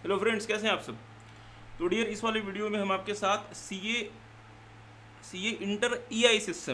Hello friends, कैसे हैं आप सब। तो डियर, इस वाले वीडियो में हम आपके साथ सीए इंटर ईआई सिस्टम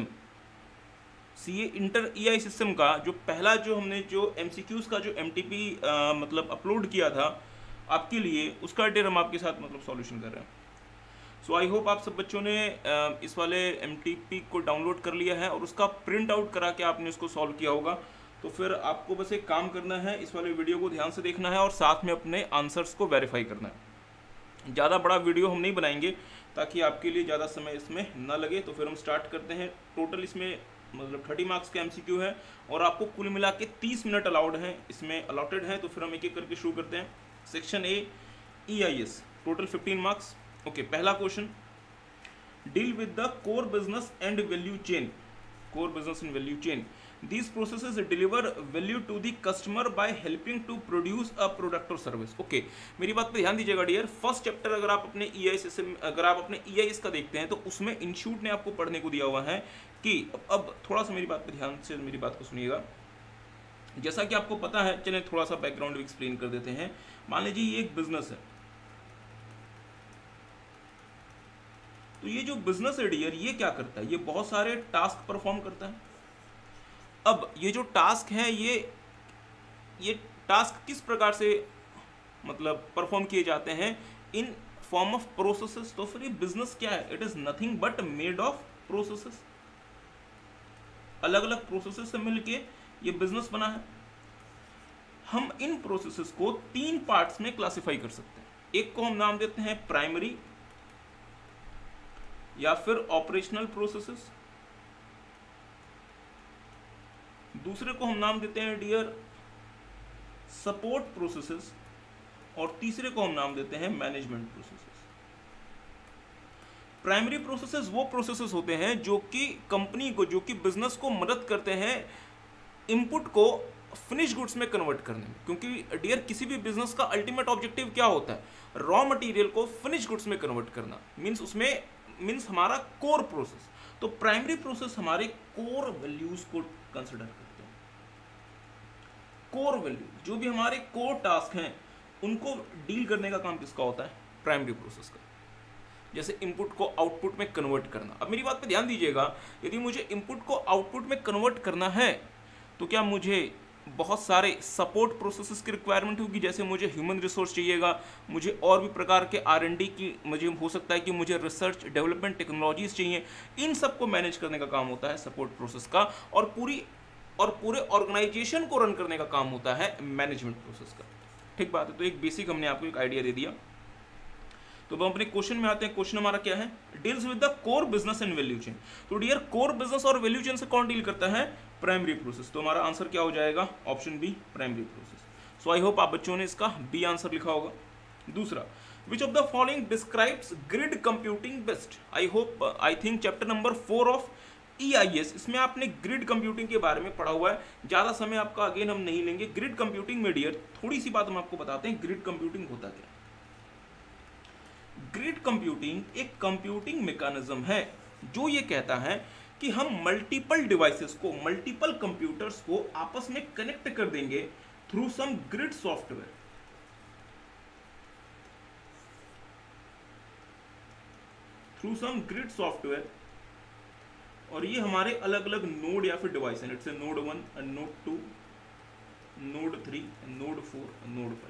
का जो पहला जो एमसीक्यूज का जो एमटीपी मतलब अपलोड किया था आपके लिए, उसका डियर हम आपके साथ मतलब सॉल्यूशन कर रहे हैं। सो आई होप आप सब बच्चों ने इस वाले एमटीपी को डाउनलोड कर लिया है और उसका प्रिंट आउट करा के आपने उसको सॉल्व किया होगा। तो फिर आपको बस एक काम करना है, इस वाले वीडियो को ध्यान से देखना है और साथ में अपने आंसर्स को वेरीफाई करना है। ज़्यादा बड़ा वीडियो हम नहीं बनाएंगे ताकि आपके लिए ज़्यादा समय इसमें ना लगे। तो फिर हम स्टार्ट करते हैं। टोटल इसमें मतलब 30 मार्क्स का एमसीक्यू है और आपको कुल मिला के 30 मिनट अलाउड हैं, इसमें अलॉटेड है। तो फिर हम एक एक करके शुरू करते हैं। Section A EIS, total 15 marks. Okay, पहला question, deal with the core business and value chain. Core business and value chain, these processes deliver value to the customer by helping to produce a product or service। Okay, मेरी बात पे ध्यान दीजिएगा dear. First chapter अगर आप अपने EIS का देखते हैं तो उसमें इंस्टीट्यूट ने आपको पढ़ने को दिया हुआ है कि अब थोड़ा सा मेरी बात पे ध्यान से मेरी बात को सुनिएगा। जैसा कि आपको पता है, चलिए थोड़ा सा बैकग्राउंड एक्सप्लेन कर देते हैं। मान लीजिए ये एक बिजनेस है, तो ये जो बिजनेस है डियर, ये क्या करता है, ये बहुत सारे टास्क परफॉर्म करता है। अब ये जो टास्क है, ये टास्क किस प्रकार से मतलब परफॉर्म किए जाते हैं, इन फॉर्म ऑफ प्रोसेसेस। तो फिर ये बिजनेस क्या है, it is nothing but made of processes. अलग अलग प्रोसेसेस से मिलके ये बिजनेस बना है। हम इन प्रोसेसेस को 3 पार्ट्स में क्लासिफाई कर सकते हैं। एक को हम नाम देते हैं प्राइमरी या फिर ऑपरेशनल प्रोसेसेस, दूसरे को हम नाम देते हैं डियर सपोर्ट प्रोसेसेस, और तीसरे को हम नाम देते हैं मैनेजमेंट प्रोसेसेस। प्राइमरी प्रोसेसेस वो प्रोसेसेस होते हैं जो कि कंपनी को, जो कि बिजनेस को मदद करते हैं इनपुट को फिनिश गुड्स में कन्वर्ट करने में। क्योंकि डियर किसी भी बिजनेस का अल्टीमेट ऑब्जेक्टिव क्या होता है, रॉ मटेरियल को फिनिश गुड्स में कन्वर्ट करना, मीन्स हमारा कोर प्रोसेस। तो प्राइमरी प्रोसेस हमारे कोर वैल्यूज को कंसिडर करते हैं। कोर वैल्यू, जो भी हमारे कोर टास्क हैं, उनको डील करने का काम किसका होता है, प्राइमरी प्रोसेस का। जैसे इनपुट को आउटपुट में कन्वर्ट करना। अब मेरी बात पे ध्यान दीजिएगा, यदि मुझे इनपुट को आउटपुट में कन्वर्ट करना है तो क्या मुझे बहुत सारे सपोर्ट प्रोसेसेस की रिक्वायरमेंट होगी। जैसे मुझे ह्यूमन रिसोर्स चाहिएगा, मुझे और भी प्रकार के R&D की, मुझे हो सकता है कि मुझे रिसर्च डेवलपमेंट टेक्नोलॉजीज चाहिए। इन सब को मैनेज करने का काम होता है सपोर्ट प्रोसेस का, और पूरे ऑर्गेनाइजेशन को रन करने का काम होता है मैनेजमेंट प्रोसेस का। ठीक बात है। तो एक बेसिक हमने आपको एक आइडिया दे दिया। तो हम अपने क्वेश्चन में आते हैं। क्वेश्चन हमारा क्या है, deals with the core business and value chain. तो डियर कोर बिजनेस और वैल्यू चेन से कौन डील करता है, प्राइमरी प्रोसेस। तो हमारा आंसर क्या हो जाएगा, option B, primary process. So I hope आप बच्चों ने इसका बी आंसर लिखा होगा। दूसरा, which of the following describes grid computing best. I think chapter number 4 of EIS, इसमें आपने ग्रिड कंप्यूटिंग के बारे में पढ़ा हुआ है। ज़्यादा समय आपका अगेन हम नहीं लेंगे। ग्रिड कंप्यूटिंग में डियर थोड़ी सी बात हम आपको बताते हैं, ग्रिड कंप्यूटिंग होता क्या है। ग्रिड कंप्यूटिंग एक कंप्यूटिंग मैकेनिज्म है जो ये कहता है कि हम मल्टीपल डिवाइसेस को, मल्टीपल कंप्यूटर्स को आपस में कनेक्ट कर देंगे थ्रू सम ग्रिड सॉफ्टवेयर। और ये हमारे अलग अलग नोड या फिर डिवाइस हैं। Let's say node 1, node 2, node 3, node 4, node 5।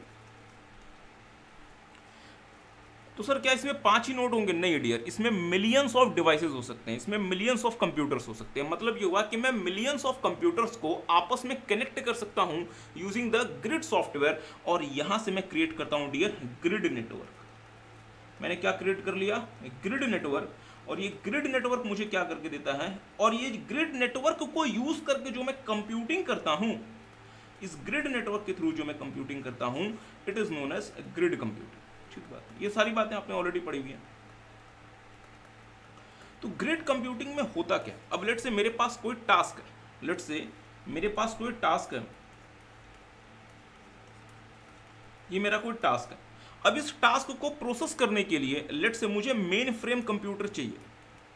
तो सर क्या इसमें 5 ही नोड होंगे? नहीं डियर, इसमें मिलियंस ऑफ डिवाइसेस हो सकते हैं, इसमें मिलियंस ऑफ कंप्यूटर्स हो सकते हैं। मतलब ये हुआ कि मैं मिलियंस ऑफ कंप्यूटर्स को आपस में कनेक्ट कर सकता हूं यूजिंग द ग्रिड सॉफ्टवेयर, और यहां से मैं क्रिएट करता हूं डियर ग्रिड नेटवर्क। मैंने क्या क्रिएट कर लिया, ग्रिड नेटवर्क। और ये ग्रिड नेटवर्क मुझे क्या करके देता है, और ये ग्रिड नेटवर्क को यूज करके जो मैं कंप्यूटिंग करता हूं, इस ग्रिड नेटवर्क के थ्रू जो मैं कंप्यूटिंग करता हूं, it is known as grid computing. ठीक बात है। ये सारी बातें आपने ऑलरेडी पढ़ी हुई हैं। तो ग्रिड कंप्यूटिंग में होता क्या, अब लेट्स से मेरे पास कोई टास्क है, ये मेरा कोई टास्क है। अब इस टास्क को प्रोसेस करने के लिए लेट्स से मुझे मेन फ्रेम कंप्यूटर चाहिए।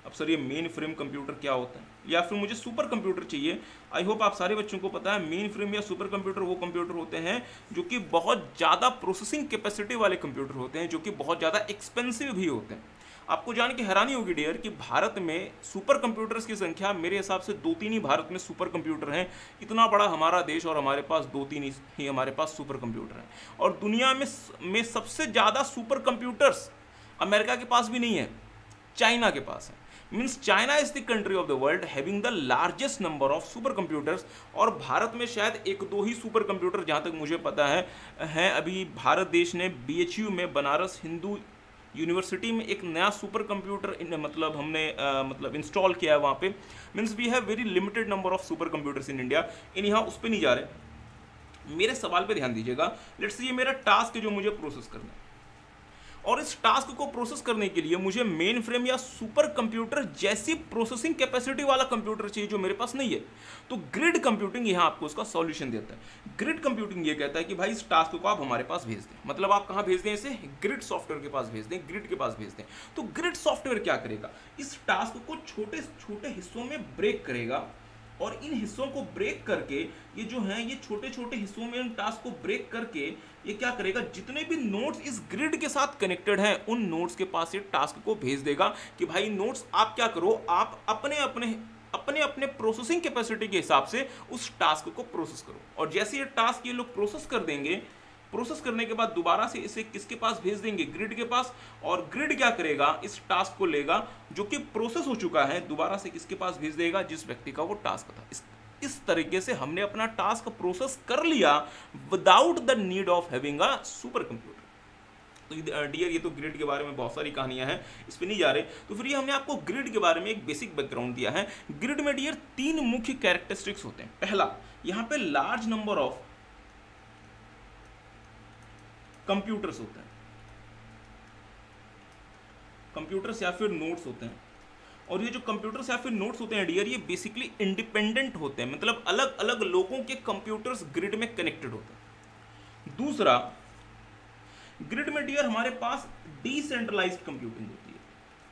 अब सर ये मेन फ्रेम कंप्यूटर क्या होता है, या फिर मुझे सुपर कंप्यूटर चाहिए। आई होप आप सारे बच्चों को पता है मेन फ्रेम या सुपर कंप्यूटर वो कंप्यूटर होते हैं जो कि बहुत ज़्यादा प्रोसेसिंग कैपेसिटी वाले कंप्यूटर होते हैं, जो कि बहुत ज़्यादा एक्सपेंसिव भी होते हैं। आपको जान के हैरानी होगी डियर कि भारत में सुपर कंप्यूटर्स की संख्या मेरे हिसाब से 2-3 ही भारत में सुपर कंप्यूटर हैं। इतना बड़ा हमारा देश और हमारे पास 2-3 ही हमारे पास सुपर कंप्यूटर हैं। और दुनिया में सबसे ज़्यादा सुपर कंप्यूटर्स अमेरिका के पास भी नहीं है, चाइना के पास है। Means China is the country of the world having the largest number of supercomputers. और भारत में शायद 1-2 ही सुपर कंप्यूटर जहाँ तक मुझे पता है अभी भारत देश ने BHU में बनारस हिंदू यूनिवर्सिटी में एक नया सुपर कंप्यूटर मतलब हमने मतलब इंस्टॉल किया है वहाँ पे। Means we have very limited number of supercomputers in India. इन यहाँ उस पर नहीं जा रहे, मेरे सवाल पे ध्यान दीजिएगा। लेट्स से ये मेरा टास्क है जो मुझे प्रोसेस करना है, और इस टास्क को प्रोसेस करने के लिए मुझे मेन फ्रेम या सुपर कंप्यूटर जैसी प्रोसेसिंग कैपेसिटी वाला कंप्यूटर चाहिए जो मेरे पास नहीं है। तो ग्रिड कंप्यूटिंग यहाँ आपको उसका सॉल्यूशन देता है। ग्रिड कंप्यूटिंग ये कहता है कि भाई इस टास्क को आप हमारे पास भेज दें, मतलब आप कहाँ भेज दें इसे, ग्रिड सॉफ्टवेयर के पास भेज दें, ग्रिड के पास भेज दें। तो ग्रिड सॉफ्टवेयर क्या करेगा, इस टास्क को छोटे छोटे हिस्सों में ब्रेक करेगा, और इन हिस्सों को ब्रेक करके ये जो हैं ये छोटे छोटे हिस्सों में इन टास्क को ब्रेक करके ये क्या करेगा, जितने भी नोड्स इस ग्रिड के साथ कनेक्टेड हैं उन नोड्स के पास ये टास्क को भेज देगा कि भाई नोड्स आप क्या करो, आप अपने अपने प्रोसेसिंग कैपेसिटी के हिसाब से उस टास्क को प्रोसेस करो। और जैसे ये टास्क ये लोग प्रोसेस कर देंगे, प्रोसेस करने के बाद दोबारा से इसे किसके पास भेज देंगे, ग्रिड के पास। और ग्रिड क्या करेगा, इस टास्क को लेगा जो कि प्रोसेस हो चुका है, दोबारा से किसके पास भेज देगा, जिस व्यक्ति का वो टास्क था। इस तरीके से हमने अपना टास्क प्रोसेस कर लिया without the need of having a supercomputer. तो डियर ये तो ग्रिड के बारे में बहुत सारी कहानियां हैं, इस पर नहीं जा रहे। तो फिर ये हमने आपको ग्रिड के बारे में एक बेसिक बैकग्राउंड दिया है। ग्रिड में डियर 3 मुख्य कैरेक्टरिस्टिक्स होते हैं। पहला, यहाँ पे लार्ज नंबर ऑफ कंप्यूटर्स होते हैं, कंप्यूटर्स या फिर नोड्स होते हैं। और ये जो कंप्यूटर्स या फिर नोड्स होते हैं डियर, ये बेसिकली इंडिपेंडेंट होते हैं, मतलब अलग अलग लोगों के कंप्यूटर्स ग्रिड में कनेक्टेड होते हैं। दूसरा, ग्रिड में डियर हमारे पास डिसेंट्रलाइज्ड कंप्यूटिंग होती है।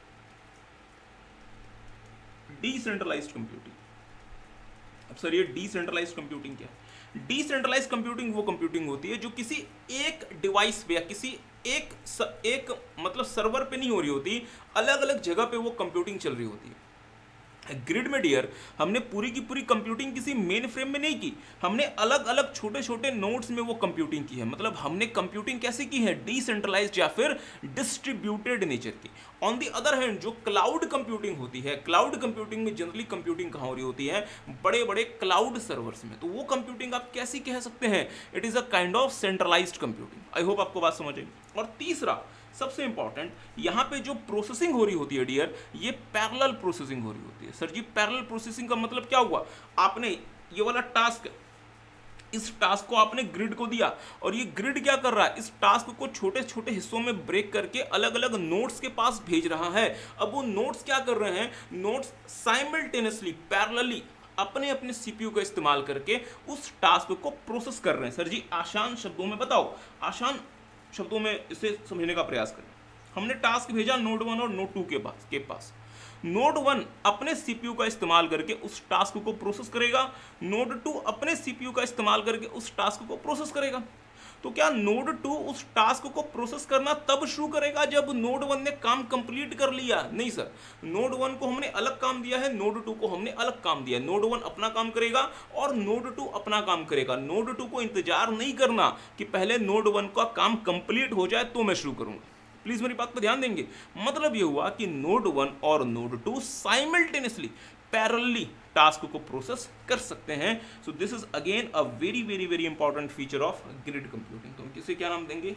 डिसेंट्रलाइज्ड कंप्यूटिंग, अब सर ये डिसेंट्रलाइज्ड कंप्यूटिंग क्या है? डिसेंट्रलाइज्ड कंप्यूटिंग वो कंप्यूटिंग होती है जो किसी एक डिवाइस पे या किसी एक मतलब सर्वर पे नहीं हो रही होती, अलग अलग जगह पे वो कंप्यूटिंग चल रही होती है। ग्रिड में डियर हमने पूरी की पूरी कंप्यूटिंग किसी मेन फ्रेम में नहीं की, हमने अलग अलग छोटे छोटे नोड्स में वो कंप्यूटिंग की है। मतलब हमने कंप्यूटिंग कैसे की है, डिसेंट्रलाइज्ड या फिर डिस्ट्रीब्यूटेड नेचर की। ऑन दी अदर हैंड जो क्लाउड कंप्यूटिंग होती है, क्लाउड कंप्यूटिंग में जनरली कंप्यूटिंग कहाँ हो रही होती है, बड़े बड़े क्लाउड सर्वर्स में। तो वो कंप्यूटिंग आप कैसी कह सकते हैं, it is a kind of centralised computing. I hope आपको बात समझ आई। और तीसरा सबसे इंपॉर्टेंट, यहाँ पे जो प्रोसेसिंग हो रही होती है डियर, ये पैरेलल प्रोसेसिंग हो रही होती है। सर जी पैरेलल प्रोसेसिंग का मतलब क्या हुआ, आपने ये वाला टास्क, इस टास्क को आपने ग्रिड को दिया और ये ग्रिड क्या कर रहा है, इस टास्क को छोटे छोटे हिस्सों में ब्रेक करके अलग अलग नोड्स के पास भेज रहा है। अब वो नोड्स क्या कर रहे हैं, नोड्स साइमल्टेनियसली पैरेलली अपने अपने सीपीयू का इस्तेमाल करके उस टास्क को प्रोसेस कर रहे हैं। सर जी आसान शब्दों में बताओ, आसान शब्दों में इसे समझने का प्रयास करें। हमने टास्क भेजा नोड 1 और नोड 2 के पास। नोड 1 अपने सीपीयू का इस्तेमाल करके उस टास्क को प्रोसेस करेगा, नोड 2 अपने सीपीयू का इस्तेमाल करके उस टास्क को प्रोसेस करेगा। तो क्या नोड 2 उस टास्क को प्रोसेस करना तब शुरू करेगा जब नोड 1 ने काम कंप्लीट कर लिया? नहीं सर, नोड 1 को हमने अलग काम दिया है, नोड 2 को हमने अलग काम दिया है। नोड 1 अपना काम करेगा और नोड 2 अपना काम करेगा। नोड 2 को इंतजार नहीं करना कि पहले नोड 1 का काम कंप्लीट हो जाए तो मैं शुरू करूंगा। प्लीज मेरी बात पर ध्यान देंगे। मतलब ये हुआ कि नोड 1 और नोड 2 साइमल्टेनियसली पैरेलली टास्क को प्रोसेस कर सकते हैं। So this is again a very very very important feature of grid computing. तो हम किसे क्या नाम देंगे,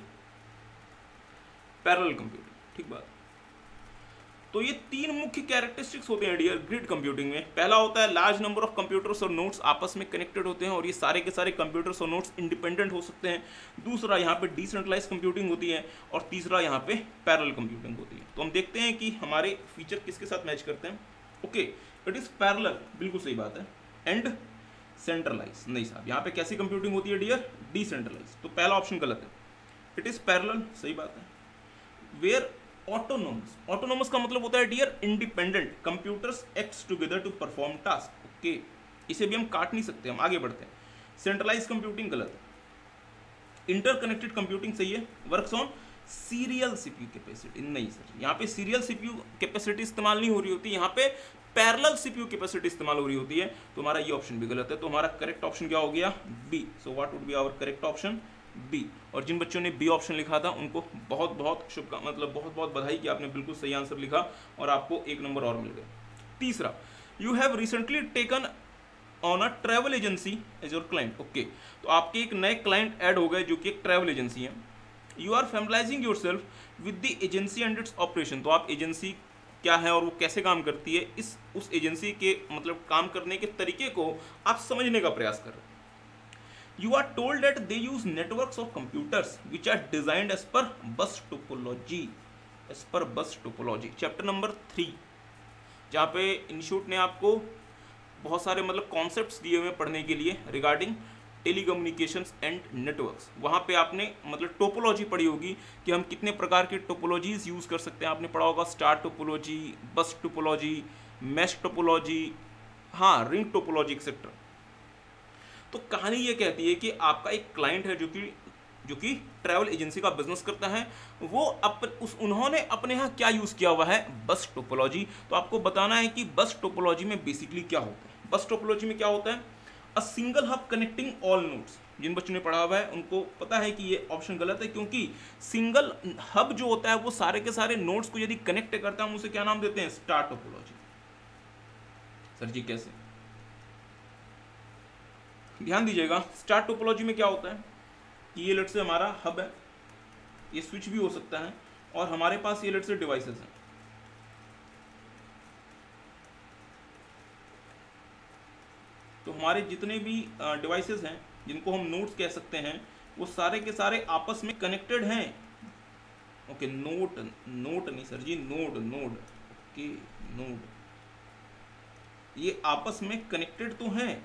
पैरेलल कंप्यूटिंग। ठीक बात। तो ये 3 मुख्य कैरेक्टरिस्टिक्स होते हैं डियर ग्रिड कंप्यूटिंग में। पहला होता है लार्ज नंबर ऑफ कंप्यूटर्स और नोड्स आपस में कनेक्टेड होते हैं और ये सारे के सारे कंप्यूटर्स और नोड्स इंडिपेंडेंट हो सकते हैं। दूसरा यहाँ पे डिसेंट्रलाइज्ड कंप्यूटिंग होती है और तीसरा यहाँ पे पैरेलल कंप्यूटिंग होती है। तो हम देखते हैं कि हमारे फीचर किसके साथ मैच करते हैं। ओके, इट इज पैरेलल, बिल्कुल सही बात है। एंड सेंट्रलाइज, नहीं साहब, यहाँ पे कैसी कंप्यूटिंग होती है डियर, डिसेंट्रलाइज। तो पहला ऑप्शन गलत है, इट इज पैरेलल, सही बात है। वेयर ऑटोनोमस, ऑटोनोमस का मतलब होता है dear independent, computers acts together to perform task. Okay, इसे भी हम काट नहीं सकते, हम आगे बढ़ते हैं। सेंट्रलाइज कंप्यूटिंग गलत है, इंटरकनेक्टेड कंप्यूटिंग सही है, works on serial CPU capacity. नहीं सर, यहाँ पे सीरियल सीपीयू कैपेसिटी इस्तेमाल नहीं हो रही होती, यहाँ पे पैरेलल सीपीयू कैपेसिटी इस्तेमाल हो रही होती है। तो हमारा ये ऑप्शन भी गलत है, तो हमारा करेक्ट ऑप्शन क्या हो गया? B. So what would be our correct option? B. और जिन बच्चों ने बी ऑप्शन लिखा था उनको बहुत बहुत मतलब बहुत बहुत बधाई कि आपने बिल्कुल सही आंसर लिखा और आपको 1 नंबर और मिल गया। तीसरा, you have recently taken on a travel agency as your client. Okay, तो आपके एक नए क्लाइंट ऐड हो गए जो कि एक ट्रैवल एजेंसी है। You are familiarising yourself with the agency and its operation. तो आप एजेंसी क्या है और वो कैसे काम करती है, उस एजेंसी के मतलब काम करने के तरीके को आप समझने का प्रयास कर रहे हैं। You are told that they use networks of computers which are designed as per bus topology, as per bus topology, chapter number 3, जहाँ पे इंस्टीट्यूट ने आपको बहुत सारे मतलब कॉन्सेप्ट्स दिए हुए पढ़ने के लिए रिगार्डिंग टेलीकम्युनिकेशंस एंड नेटवर्क्स। वहाँ पे आपने मतलब टोपोलॉजी पढ़ी होगी कि हम कितने प्रकार के टोपोलॉजीज यूज़ कर सकते हैं। आपने पढ़ा होगा star topology, bus topology, mesh topology, हाँ रिंग टोपोलॉजी एक्सेट्रा। तो कहानी ये कहती है कि आपका एक क्लाइंट है जो कि ट्रैवल एजेंसी का बिजनेस करता है, वो उन्होंने अपने यहाँ क्या यूज़ किया हुआ है? बस टोपोलॉजी। तो आपको बताना है कि बस टोपोलॉजी में बेसिकली क्या होता है। बस टोपोलॉजी में क्या होता है? A single hub connecting all nodes. जिन बच्चों ने पढ़ा हुआ है उनको पता है कि ये ऑप्शन गलत है, क्योंकि सिंगल हब जो होता है वो सारे के सारे नोड्स को यदि कनेक्ट करता है हम उसे क्या नाम देते हैं? Star topology. सर जी कैसे? ध्यान दीजिएगा, स्टार टोपोलॉजी में क्या होता है कि ये लेट से हमारा हब है, ये स्विच भी हो सकता है और हमारे पास ये लेट से डिवाइसेस हैं। तो हमारे जितने भी डिवाइसेस हैं जिनको हम नोड्स कह सकते हैं वो सारे के सारे आपस में कनेक्टेड हैं। ओके, नोट नहीं sir ji, node. Okay, node ये आपस में कनेक्टेड तो हैं,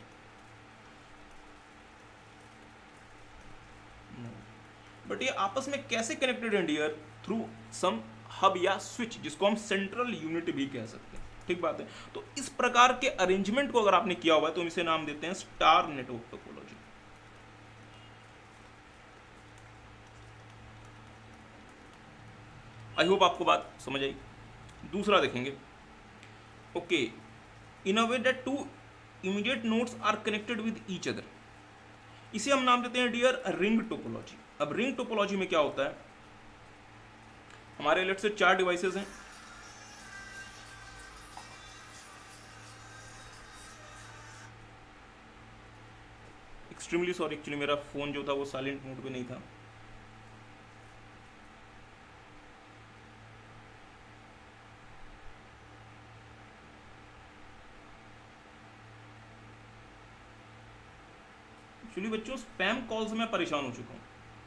बट ये आपस में कैसे कनेक्टेड है डियर? थ्रू सम हब या स्विच, जिसको हम सेंट्रल यूनिट भी कह सकते हैं। ठीक बात है। तो इस प्रकार के अरेंजमेंट को अगर आपने किया हुआ है तो हम इसे नाम देते हैं star network topology. I hope आपको बात समझ आई। दूसरा देखेंगे। Okay, in a way that two immediate nodes are connected with each other, इसे हम नाम देते हैं डियर रिंग टोपोलॉजी। अब रिंग टोपोलॉजी में क्या होता है? हमारे लेट से 4 डिवाइसेस हैं, एक्सट्रीमली सॉरी, एक्चुअली मेरा फोन जो था वो साइलेंट मोड पे नहीं था। एक्चुअली बच्चों स्पैम कॉल से मैं परेशान हो चुका हूं।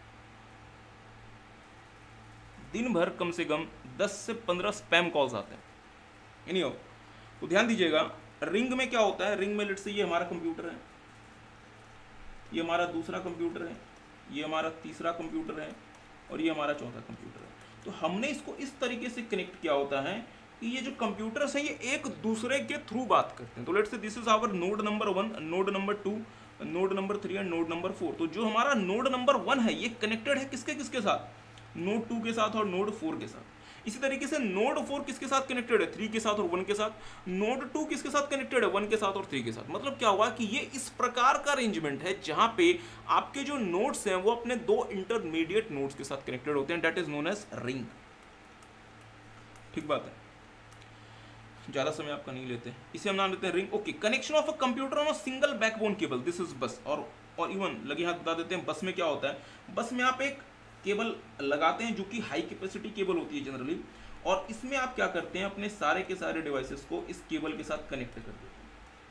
दिन भर कम से कम 10 से 15 स्पैम कॉल्स आते हैं। एनीहाउ, तो ध्यान दीजिएगा, रिंग में क्या होता है? रिंग में लेट से ये हमारा कंप्यूटर है, ये हमारा दूसरा कंप्यूटर है, ये हमारा तीसरा कंप्यूटर है और ये हमारा चौथा कंप्यूटर है। तो हमने इसको इस तरीके से कनेक्ट किया होता है कि ये जो कंप्यूटर्स हैं ये एक दूसरे के थ्रू बात करते हैं। तो let's say this is our node number 1, node number 2, node number 3 and node number 4। तो जो हमारा नोड नंबर 1 है ये कनेक्टेड है किसके साथ? नोड 2 के साथ और नोड 4 के साथ। इसी तरीके से नोड 4 किसके साथ कनेक्टेड है? 3 के साथ और 1 के साथ। नोड 2 किसके साथ कनेक्टेड है? 1 के साथ और 3 के साथ। मतलब क्या हुआ कि ये इस प्रकार का अरेंजमेंट है जहां पे आपके जो नोड्स हैं वो अपने 2 इंटरमीडिएट नोड्स के साथ कनेक्टेड होते हैं। That is known as ring. ठीक बात है, ज्यादा समय आपका नहीं लेते, इसे हम नाम देते हैं ring. Okay, connection of a computer on a single backbone cable, this is bus. और इवन लगे हाथ बता देते हैं बस में क्या होता है। बस में आप एक केबल लगाते हैं जो कि हाई कैपेसिटी केबल होती है जनरली, और इसमें आप क्या करते हैं? अपने सारे के सारे डिवाइसेस को इस केबल के साथ कनेक्ट कर देते हैं।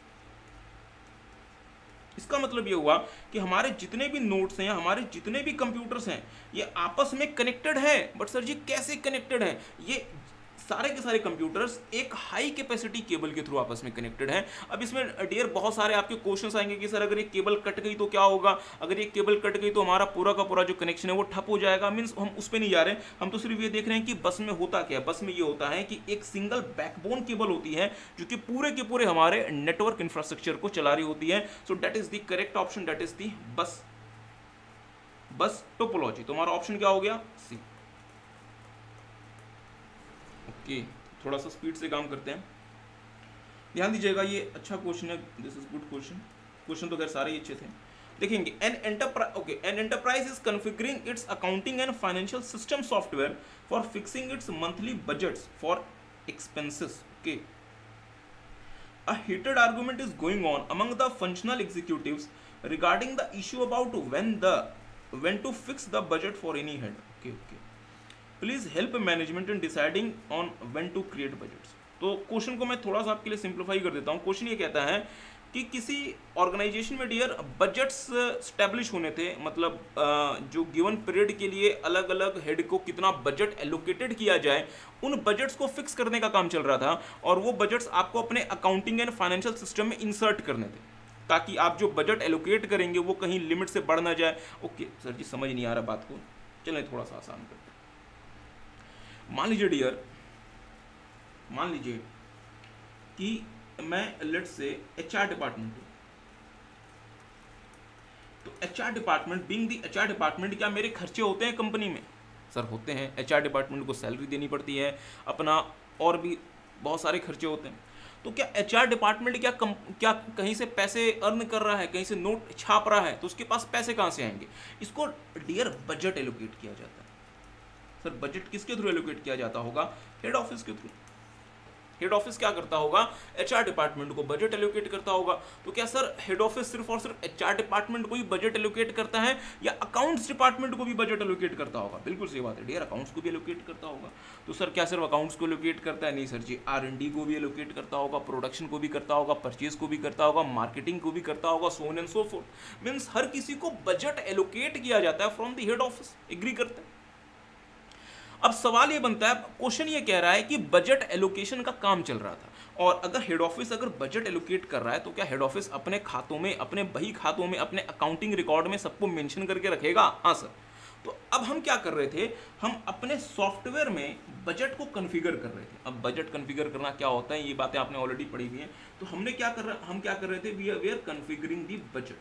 इसका मतलब ये हुआ कि हमारे जितने भी नोड्स हैं, हमारे जितने भी कंप्यूटर्स हैं, ये आपस में कनेक्टेड है। बट सर जी कैसे कनेक्टेड है? ये सारे के सारे कंप्यूटर्स एक हाई कैपेसिटी केबल के थ्रू आपस में कनेक्टेड हैं। अब इसमें डियर बहुत सारे आपके क्वेश्चंस आएंगे कि सर अगर एक केबल कट गई तो क्या होगा, अगर एक केबल कट गई तो हमारा पूरा का पूरा जो कनेक्शन है वो ठप हो जाएगा। मीन्स हम उस पर नहीं जा रहे हैं, हम तो सिर्फ ये देख रहे हैं कि बस में होता क्या है। बस में ये होता है कि एक सिंगल बैकबोन केबल होती है जो कि पूरे के पूरे हमारे नेटवर्क इंफ्रास्ट्रक्चर को चला रही होती है। So that is the correct option, that is the bus topology. तो हमारा ऑप्शन क्या हो गया, सी। ओके, थोड़ा सा स्पीड से काम करते हैं, ध्यान दीजिएगा, ये अच्छा क्वेश्चन है, this is good question. Question तो खैर सारे ही अच्छे थे। देखेंगे, an enterprise is configuring its accounting and financial system software for fixing its monthly budgets for expenses. Okay, a heated argument is going on among the functional executives regarding the issue about when to fix the budget for any head. Okay. Please help management in deciding on when to create budgets. तो question को मैं थोड़ा सा आपके लिए simplify कर देता हूँ। क्वेश्चन ये कहता है कि किसी ऑर्गेनाइजेशन में डियर बजट्स स्टैब्लिश होने थे, मतलब जो गिवन पीरियड के लिए अलग अलग हेड को कितना बजट एलोकेटेड किया जाए, उन बजट्स को फिक्स करने का काम चल रहा था। और वो बजट्स आपको अपने अकाउंटिंग एंड फाइनेंशियल सिस्टम में इंसर्ट करने थे ताकि आप जो बजट एलोकेट करेंगे वो कहीं लिमिट से बढ़ ना जाए। ओके सर जी, समझ नहीं आ रहा बात को, चलें थोड़ा सा आसान करते हैं। मान लीजिए डियर, मान लीजिए कि मैं लेट्स से एचआर डिपार्टमेंट हूं, तो HR department being the HR department, क्या मेरे खर्चे होते हैं कंपनी में? सर होते हैं। एचआर डिपार्टमेंट को सैलरी देनी पड़ती है, अपना और भी बहुत सारे खर्चे होते हैं। तो क्या एचआर डिपार्टमेंट क्या कहीं से पैसे अर्न कर रहा है, कहीं से नोट छाप रहा है, तो उसके पास पैसे कहां से आएंगे? इसको डियर बजट एलोकेट किया जाता है। सर बजट किसके थ्रू एलोकेट किया जाता होगा? हेड ऑफिस के थ्रू। हेड ऑफिस क्या करता होगा? एचआर डिपार्टमेंट को बजट एलोकेट करता होगा। तो क्या सर हेड ऑफिस सिर्फ और सिर्फ एचआर डिपार्टमेंट को ही बजट एलोकेट करता है या अकाउंट्स डिपार्टमेंट को भी बजट एलोकेट करता होगा? बिल्कुल सही बात है डियर, अकाउंट्स को भी एलोकेट करता होगा। तो सर क्या सिर्फ अकाउंट्स को एलोकेट करता है? नहीं सर जी, R&D को भी एलोकेट करता होगा, प्रोडक्शन को भी करता होगा, परचेज को भी करता होगा, मार्केटिंग को भी करता होगा, so on and so forth. Means हर किसी को बजट एलोकेट किया जाता है from the head office. Agree करते हैं? अब सवाल ये बनता है, क्वेश्चन ये कह रहा है कि बजट एलोकेशन का काम चल रहा था, और अगर हेड ऑफिस अगर बजट एलोकेट कर रहा है तो क्या हेड ऑफिस अपने खातों में, अपने बही खातों में, अपने अकाउंटिंग रिकॉर्ड में सबको मेंशन करके रखेगा? हाँ सर। तो अब हम क्या कर रहे थे, हम अपने सॉफ्टवेयर में बजट को कॉन्फ़िगर कर रहे थे। अब बजट कॉन्फ़िगर करना क्या होता है, ये बातें आपने ऑलरेडी पढ़ी हुई हैं। तो हम क्या कर रहे थे, we are configuring the budget,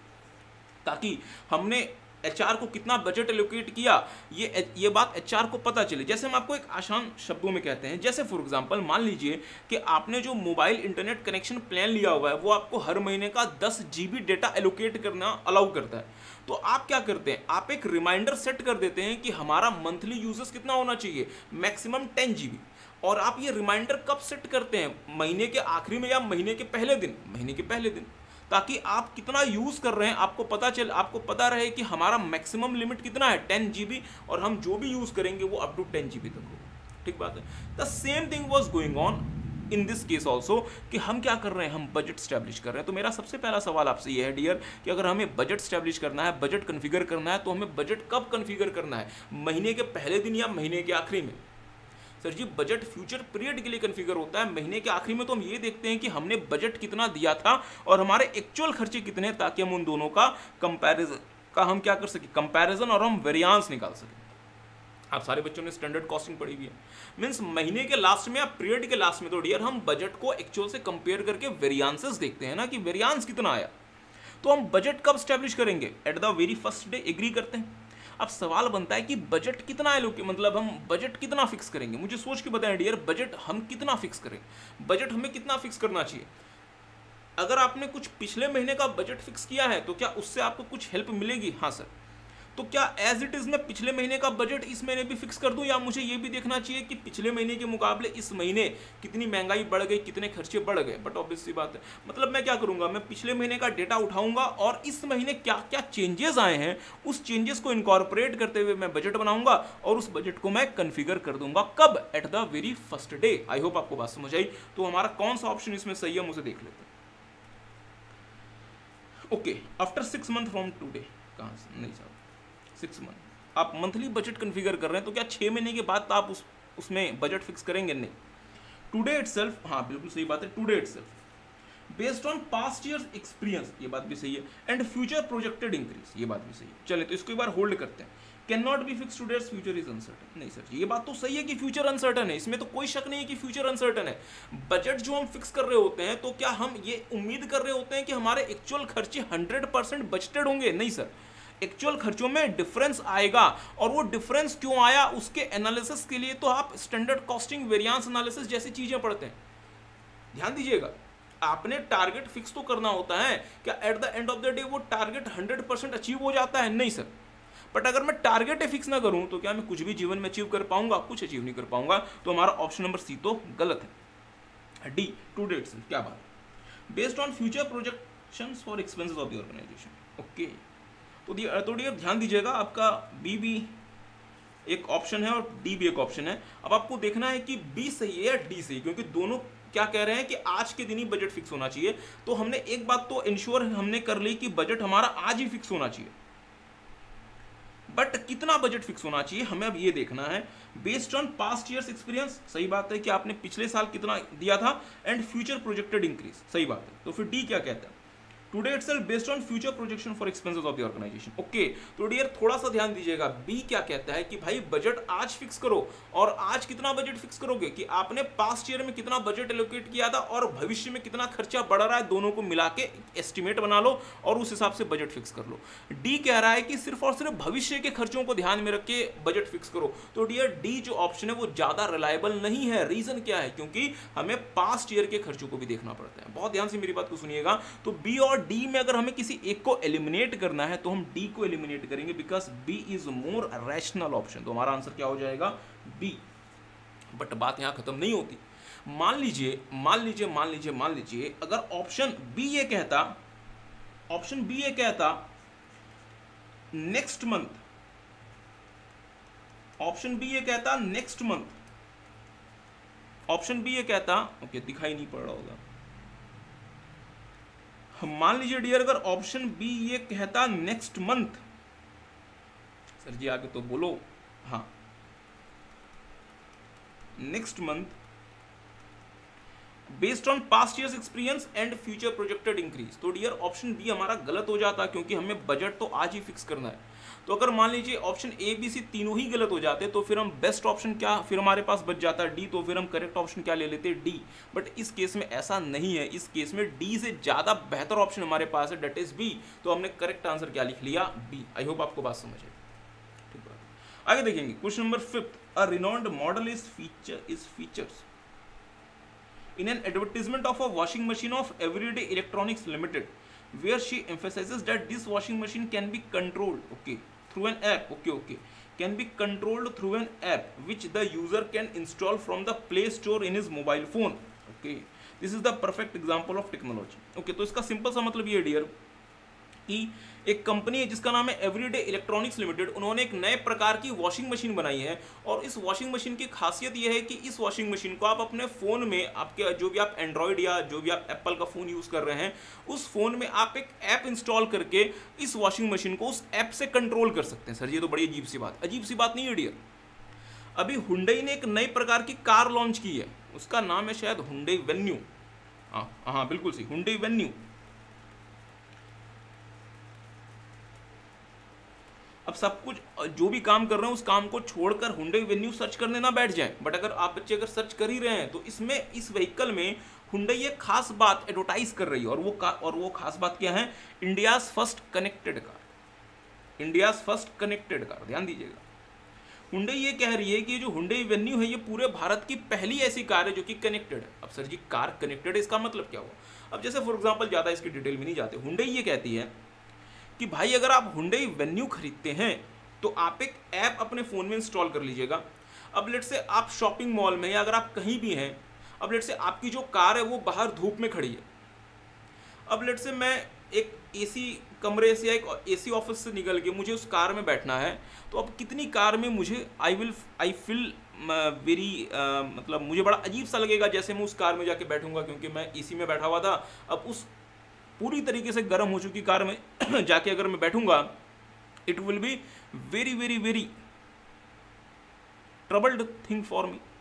ताकि हमने एचआर को कितना बजट एलोकेट किया ये बात एचआर को पता चले। जैसे हम आपको एक आसान शब्दों में कहते हैं, जैसे फॉर एग्जांपल मान लीजिए कि आपने जो मोबाइल इंटरनेट कनेक्शन प्लान लिया हुआ है वो आपको हर महीने का 10 GB डेटा एलोकेट करना अलाउ करता है। तो आप क्या करते हैं, आप एक रिमाइंडर सेट कर देते हैं कि हमारा मंथली यूजेस कितना होना चाहिए, मैक्सिमम 10 GB। और आप ये रिमाइंडर कब सेट करते हैं, महीने के आखिरी में या महीने के पहले दिन, ताकि आप कितना यूज कर रहे हैं आपको पता रहे कि हमारा मैक्सिमम लिमिट कितना है 10 GB, और हम जो भी यूज करेंगे वो अप टू 10 GB तक होगा। ठीक बात है। The same thing was going on in this case also, कि हम क्या कर रहे हैं, हम बजट स्टैब्लिश कर रहे हैं। तो मेरा सबसे पहला सवाल आपसे ये है डियर कि अगर हमें बजट स्टैब्लिश करना है, बजट कन्फिगर करना है, तो हमें बजट कब कन्फिगर करना है, महीने के पहले दिन या महीने के आखिरी में? Sir ji budget future period के लिए कॉन्फ़िगर होता है, महीने के आखिरी में तो हम ये देखते हैं कि हमने बजट कितना दिया था और हमारे एक्चुअल खर्चे कितने, ताकि हम उन दोनों का कंपैरिजन का हम क्या कर सके, कंपैरिजन, और हम वेरिएंस निकाल सकें। आप सारे बच्चों ने स्टैंडर्ड कॉस्टिंग पढ़ी हुई है। मींस महीने के लास्ट में या पीरियड के लास्ट में तो डियर हम बजट को एक्चुअल से कंपेयर करके वेरिएंसेस देखते हैं ना, कि वेरिएंस कितना आया। तो हम बजट कब स्टैब्लिश करेंगे, at the very first day. Agree करते हैं? अब सवाल बनता है कि बजट कितना है, मतलब हम बजट कितना फिक्स करेंगे। मुझे सोच के बताएं डियर, बजट हम कितना फिक्स करें, बजट हमें कितना फिक्स करना चाहिए। अगर आपने कुछ पिछले महीने का बजट फिक्स किया है तो क्या उससे आपको कुछ हेल्प मिलेगी? हाँ सर। तो क्या एज इट इज़ मैं पिछले महीने का बजट इस महीने भी फिक्स कर दूं, या मुझे ये भी देखना चाहिए कि पिछले महीने के मुकाबले इस महीने कितनी महंगाई बढ़ गई, कितने खर्चे बढ़ गए? बट ऑब्वियस सी बात है, मतलब मैं क्या करूंगा, मैं पिछले महीने का डेटा उठाऊंगा और इस महीने क्या क्या चेंजेस आए हैं उस चेंजेस को इनकॉर्पोरेट करते हुए मैं बजट बनाऊंगा और उस बजट को मैं कन्फिगर कर दूंगा। कब? At the very first day. I hope आपको बात समझ आई। तो हमारा कौन सा ऑप्शन इसमें सही है, मुझे देख लेते हैं। Okay, after 6 month from today, कहाँ से, नहीं साहब 6 मंथ, आप मंथली बजट कॉन्फ़िगर कर रहे हैं, तो क्या 6 महीने के बाद आप उसमें बजट फिक्स करेंगे? नहीं। टुडे इटसेल्फ, हाँ बिल्कुल सही बात है, today itself based on past years experience, ये बात भी सही है, एंड फ्यूचर प्रोजेक्टेड इंक्रीज, ये बात भी सही है। चले तो इसको एक बार होल्ड करते हैं। Can not be fix today, future is uncertain. नहीं सर जी, ये बात तो सही है कि फ्यूचर अनसर्टन है, इसमें तो कोई शक नहीं है कि फ्यूचर अनसर्टन है। बजट जो हम फिक्स कर रहे होते हैं तो क्या हम ये उम्मीद कर रहे होते हैं कि हमारे एक्चुअल खर्चे 100% बजटेड होंगे? नहीं सर, एक्चुअल खर्चों में डिफरेंस आएगा, और वो डिफरेंस क्यों आया उसके एनालिसिस के लिए तो आप स्टैंडर्ड कॉस्टिंग, वेरिएंस एनालिसिस जैसी चीजें पढ़ते हैं। ध्यान दीजिएगा, आपने टारगेट फिक्स तो करना होता है, क्या at the end of the day वो टारगेट 100% अचीव हो जाता है? नहीं सर। बट अगर मैं टारगेट फिक्स ना करूं तो क्या मैं कुछ भी जीवन में अचीव कर पाऊंगा? कुछ अचीव नहीं कर पाऊंगा। तो हमारा ऑप्शन नंबर सी तो गलत है। डी, टू डेट्स, क्या बात है, based on future projections for expenses of the organization. Okay, तो डियर ध्यान दीजिएगा, आपका बी भी एक ऑप्शन है और डी भी एक ऑप्शन है। अब आपको देखना है कि बी सही है या डी सही, क्योंकि दोनों क्या कह रहे हैं कि आज के दिन ही बजट फिक्स होना चाहिए। तो हमने एक बात तो इंश्योर हमने कर ली कि बजट हमारा आज ही फिक्स होना चाहिए, बट कितना बजट फिक्स होना चाहिए हमें अब ये देखना है। Based on past years experience, सही बात है कि आपने पिछले साल कितना दिया था, एंड फ्यूचर प्रोजेक्टेड इंक्रीज, सही बात है। तो फिर डी क्या कहता है, today itself based on future projection for expenses of the organization. Okay, तो डियर थोड़ा सा ध्यान दीजिएगा, बी क्या कहता है कि भाई बजट आज फिक्स करो, और आज कितना बजट फिक्स करोगे कि आपने पास्ट ईयर में कितना बजट एलोकेट किया था और भविष्य में कितना खर्चा बढ़ रहा है, दोनों को मिला के एस्टिमेट बना लो और उस हिसाब से बजट फिक्स कर लो। डी कह रहा है कि सिर्फ और सिर्फ भविष्य के खर्चों को ध्यान में रख के बजट फिक्स करो। तो डियर डी जो ऑप्शन है वो ज्यादा रिलायबल नहीं है। रीजन क्या है, क्योंकि हमें पास्ट ईयर के खर्चों को भी देखना पड़ता है। बहुत ध्यान से मेरी बात को सुनिएगा। तो बी और डी में अगर हमें किसी एक को एलिमिनेट करना है तो हम डी को एलिमिनेट करेंगे, because B is more rational option. तो हमारा आंसर क्या हो जाएगा, बी। बट बात यहां खत्म नहीं होती। मान लीजिए अगर ऑप्शन बी ये कहता नेक्स्ट मंथ, ऑप्शन बी ये कहता ओके, दिखाई नहीं पड़ रहा होगा। मान लीजिए डियर, अगर ऑप्शन बी ये कहता नेक्स्ट मंथ, सर जी आगे तो बोलो, हाँ next month based on past years experience and future projected increase. तो डियर ऑप्शन बी हमारा गलत हो जाता, क्योंकि हमें बजट तो आज ही फिक्स करना है। तो अगर मान लीजिए ऑप्शन ए बी सी तीनों ही गलत हो जाते तो फिर हम बेस्ट ऑप्शन क्या फिर हमारे पास बच जाता डी, तो फिर हम करेक्ट ऑप्शन क्या ले लेते, डी। बट इस केस में ऐसा नहीं है, इस केस में डी से ज्यादा बेहतर ऑप्शन हमारे पास है, डेट इज बी। तो हमने करेक्ट आंसर क्या लिख लिया, बी। आई होप आपको बात समझ आई। ठीक बात, आगे देखेंगे question number 5। A renowned model is features in an advertisement of a washing machine of Everyday Electronics Limited, where she emphasizes that this washing machine can be controlled through an app, can be controlled through an app which the user can install from the Play Store in his mobile phone. This is the perfect example of technology. तो इसका simple सा मतलब ये dear कि एक company है जिसका नाम है एवरीडे इलेक्ट्रॉनिक्स लिमिटेड, उन्होंने एक नए प्रकार की वॉशिंग मशीन बनाई है। और इस वॉशिंग मशीन की खासियत यह है कि इस वॉशिंग मशीन को आप अपने फ़ोन में, आपके जो भी आप एंड्रॉयड या जो भी आप एप्पल का फ़ोन यूज़ कर रहे हैं, उस फ़ोन में आप एक ऐप इंस्टॉल करके इस वॉशिंग मशीन को उस ऐप से कंट्रोल कर सकते हैं। सर ये तो बड़ी अजीब सी बात नहीं है डियर। अभी हुंडई ने एक नई प्रकार की कार लॉन्च की है, उसका नाम है शायद हुंडई वेन्यू। हाँ बिल्कुल सही, हुंडई वेन्यू। अब सब कुछ जो भी काम कर रहे हैं उस काम को छोड़कर हुंडई वेन्यू सर्च करने ना बैठ जाएं। बट अगर आप बच्चे अगर सर्च कर ही रहे हैं तो इसमें इस व्हीकल में हुंडई एक खास बात एडवर्टाइज कर रही है, और वो खास बात क्या है, इंडियाज फर्स्ट कनेक्टेड कार। ध्यान दीजिएगा, हुंडई ये कह रही है कि जो हुंडई वेन्यू है ये पूरे भारत की पहली ऐसी कार है जो कि कनेक्टेड है। अब सर जी कार कनेक्टेड है, इसका मतलब क्या हुआ? अब जैसे फॉर एग्जांपल ज़्यादा इसकी डिटेल में नहीं जाते, हुंडई ये कहती है कि भाई अगर आप हुंडई वेन्यू खरीदते हैं तो आप एक ऐप अपने फ़ोन में इंस्टॉल कर लीजिएगा। अब लेट से आप शॉपिंग मॉल में या अगर आप कहीं भी हैं, अब लेट से आपकी जो कार है वो बाहर धूप में खड़ी है। अब लेट से मैं एक एसी कमरे से या एक एसी ऑफिस से निकल के मुझे उस कार में बैठना है, तो अब कितनी कार में मुझे आई फील वेरी मतलब मुझे बड़ा अजीब सा लगेगा जैसे मैं उस कार में जाके बैठूंगा, क्योंकि मैं एसी में बैठा हुआ था। अब उस पूरी तरीके से गर्म हो चुकी कार में जाके अगर मैं बैठूंगा, it will be very very very troubled thing for me.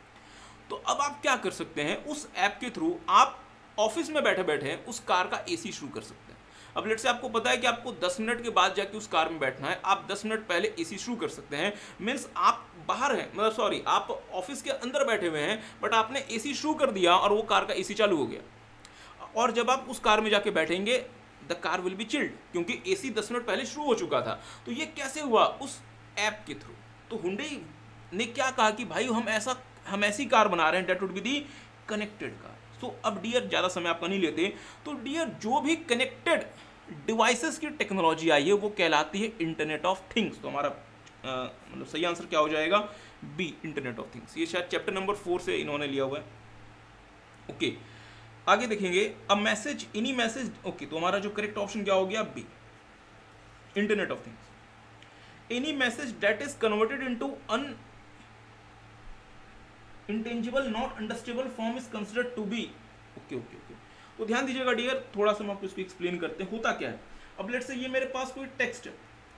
तो अब आप क्या कर सकते हैं, उस ऐप के थ्रू आप ऑफिस में बैठे बैठे उस कार का एसी शुरू कर सकते हैं। अब लेट से आपको पता है कि आपको 10 मिनट के बाद जाके उस कार में बैठना है, आप 10 मिनट पहले एसी शुरू कर सकते हैं। मीन्स आप बाहर हैं, मतलब सॉरी आप ऑफिस के अंदर बैठे हुए हैं, बट आपने एसी शुरू कर दिया और वो कार का एसी चालू हो गया। और जब आप उस कार में जाके बैठेंगे, the car will be chilled, क्योंकि एसी 10 मिनट पहले शुरू हो चुका था। तो ये कैसे हुआ, उस ऐप के थ्रू। तो हुंडई ने क्या कहा कि भाई हम ऐसी कार बना रहे हैं that would be the connected car. So अब डियर ज़्यादा समय आपका नहीं लेते, तो डियर जो भी कनेक्टेड डिवाइसेस की टेक्नोलॉजी आई है वो कहलाती है इंटरनेट ऑफ थिंग्स। तो हमारा मतलब सही आंसर क्या हो जाएगा, बी, इंटरनेट ऑफ थिंग्स। ये शायद चैप्टर नंबर 4 से इन्होंने लिया हुआ है। ओके, आगे देखेंगे। अब मैसेज, एनी मैसेज, ओके, तो हमारा जो करेक्ट ऑप्शन क्या हो गया, B, internet of things. Any message that is converted into an intangible not understandable form is considered to be, okay. तो ध्यान दीजिएगा डियर, थोड़ा सा हम आपको इसको एक्सप्लेन करते हैं होता क्या है। अब लेट्स से ये मेरे पास कोई टेक्स्ट है,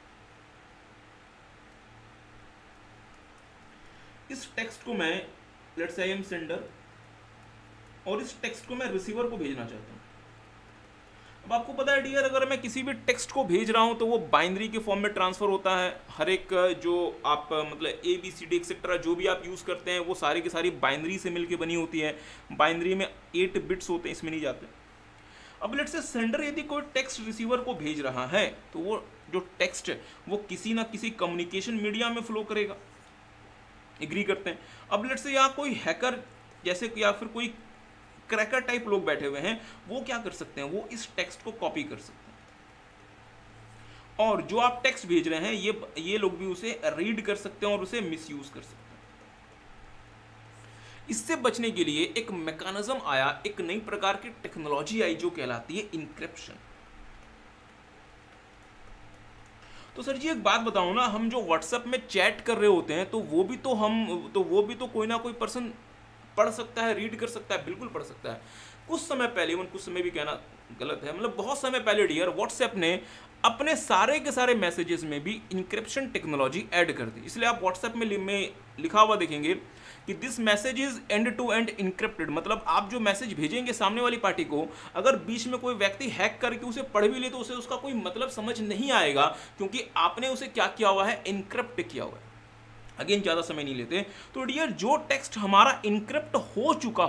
इस टेक्स्ट को मैं let's say I am sender, और इस टेक्स्ट को मैं रिसीवर को भेजना चाहता हूं। अब आपको पता है डियर, अगर मैं किसी भी टेक्स्ट को भेज रहा हूं तो वो बाइनरी के फॉर्म में ट्रांसफर होता है। हर एक जो आप मतलब ABCD एक्सेट्रा जो भी आप यूज करते हैं वो सारी की सारी बाइनरी से मिलके बनी होती है। बाइनरी में 8 बिट्स होते हैं, इसमें नहीं जाते। अब लेट्स से सेंडर यदि कोई टेक्स्ट रिसीवर को भेज रहा है तो वो जो टेक्स्ट है वो किसी ना किसी कम्युनिकेशन मीडिया में फ्लो करेगा, एग्री करते हैं। अब लेट्स से यहाँ कोई हैकर जैसे या फिर कोई क्रैकर टाइप लोग बैठे हुए हैं, वो क्या कर सकते हैं, वो इस टेक्स्ट को कॉपी कर सकते हैं, और जो आप टेक्स्ट भेज रहे हैं ये लोग भी उसे रीड कर सकते हैं और उसे मिसयूज कर सकते हैं। इससे बचने के लिए एक मैकेनिज्म आया, एक नई प्रकार की टेक्नोलॉजी आई जो कहलाती है इंक्रिप्शन। तो सर जी एक बात बताऊं ना, हम जो व्हाट्सएप में चैट कर रहे होते हैं तो वो भी तो कोई ना कोई पर्सन पढ़ सकता है, रीड कर सकता है, बिल्कुल पढ़ सकता है। कुछ समय पहले, कुछ समय भी कहना गलत है, मतलब बहुत समय पहले डियर व्हाट्सएप ने अपने सारे के सारे मैसेजेस में भी इंक्रिप्शन टेक्नोलॉजी ऐड कर दी। इसलिए आप व्हाट्सएप में लिखा हुआ देखेंगे कि this message is end to end encrypted, मतलब आप जो मैसेज भेजेंगे सामने वाली पार्टी को, अगर बीच में कोई व्यक्ति हैक करके उसे पढ़ भी ले तो उसे उसका कोई मतलब समझ नहीं आएगा, क्योंकि आपने उसे क्या किया हुआ है, इनक्रिप्ट किया हुआ है। अगेन ज़्यादा समय नहीं लेते, तो डियर जो टेक्स्ट हमारा इनक्रिप्ट हो चुका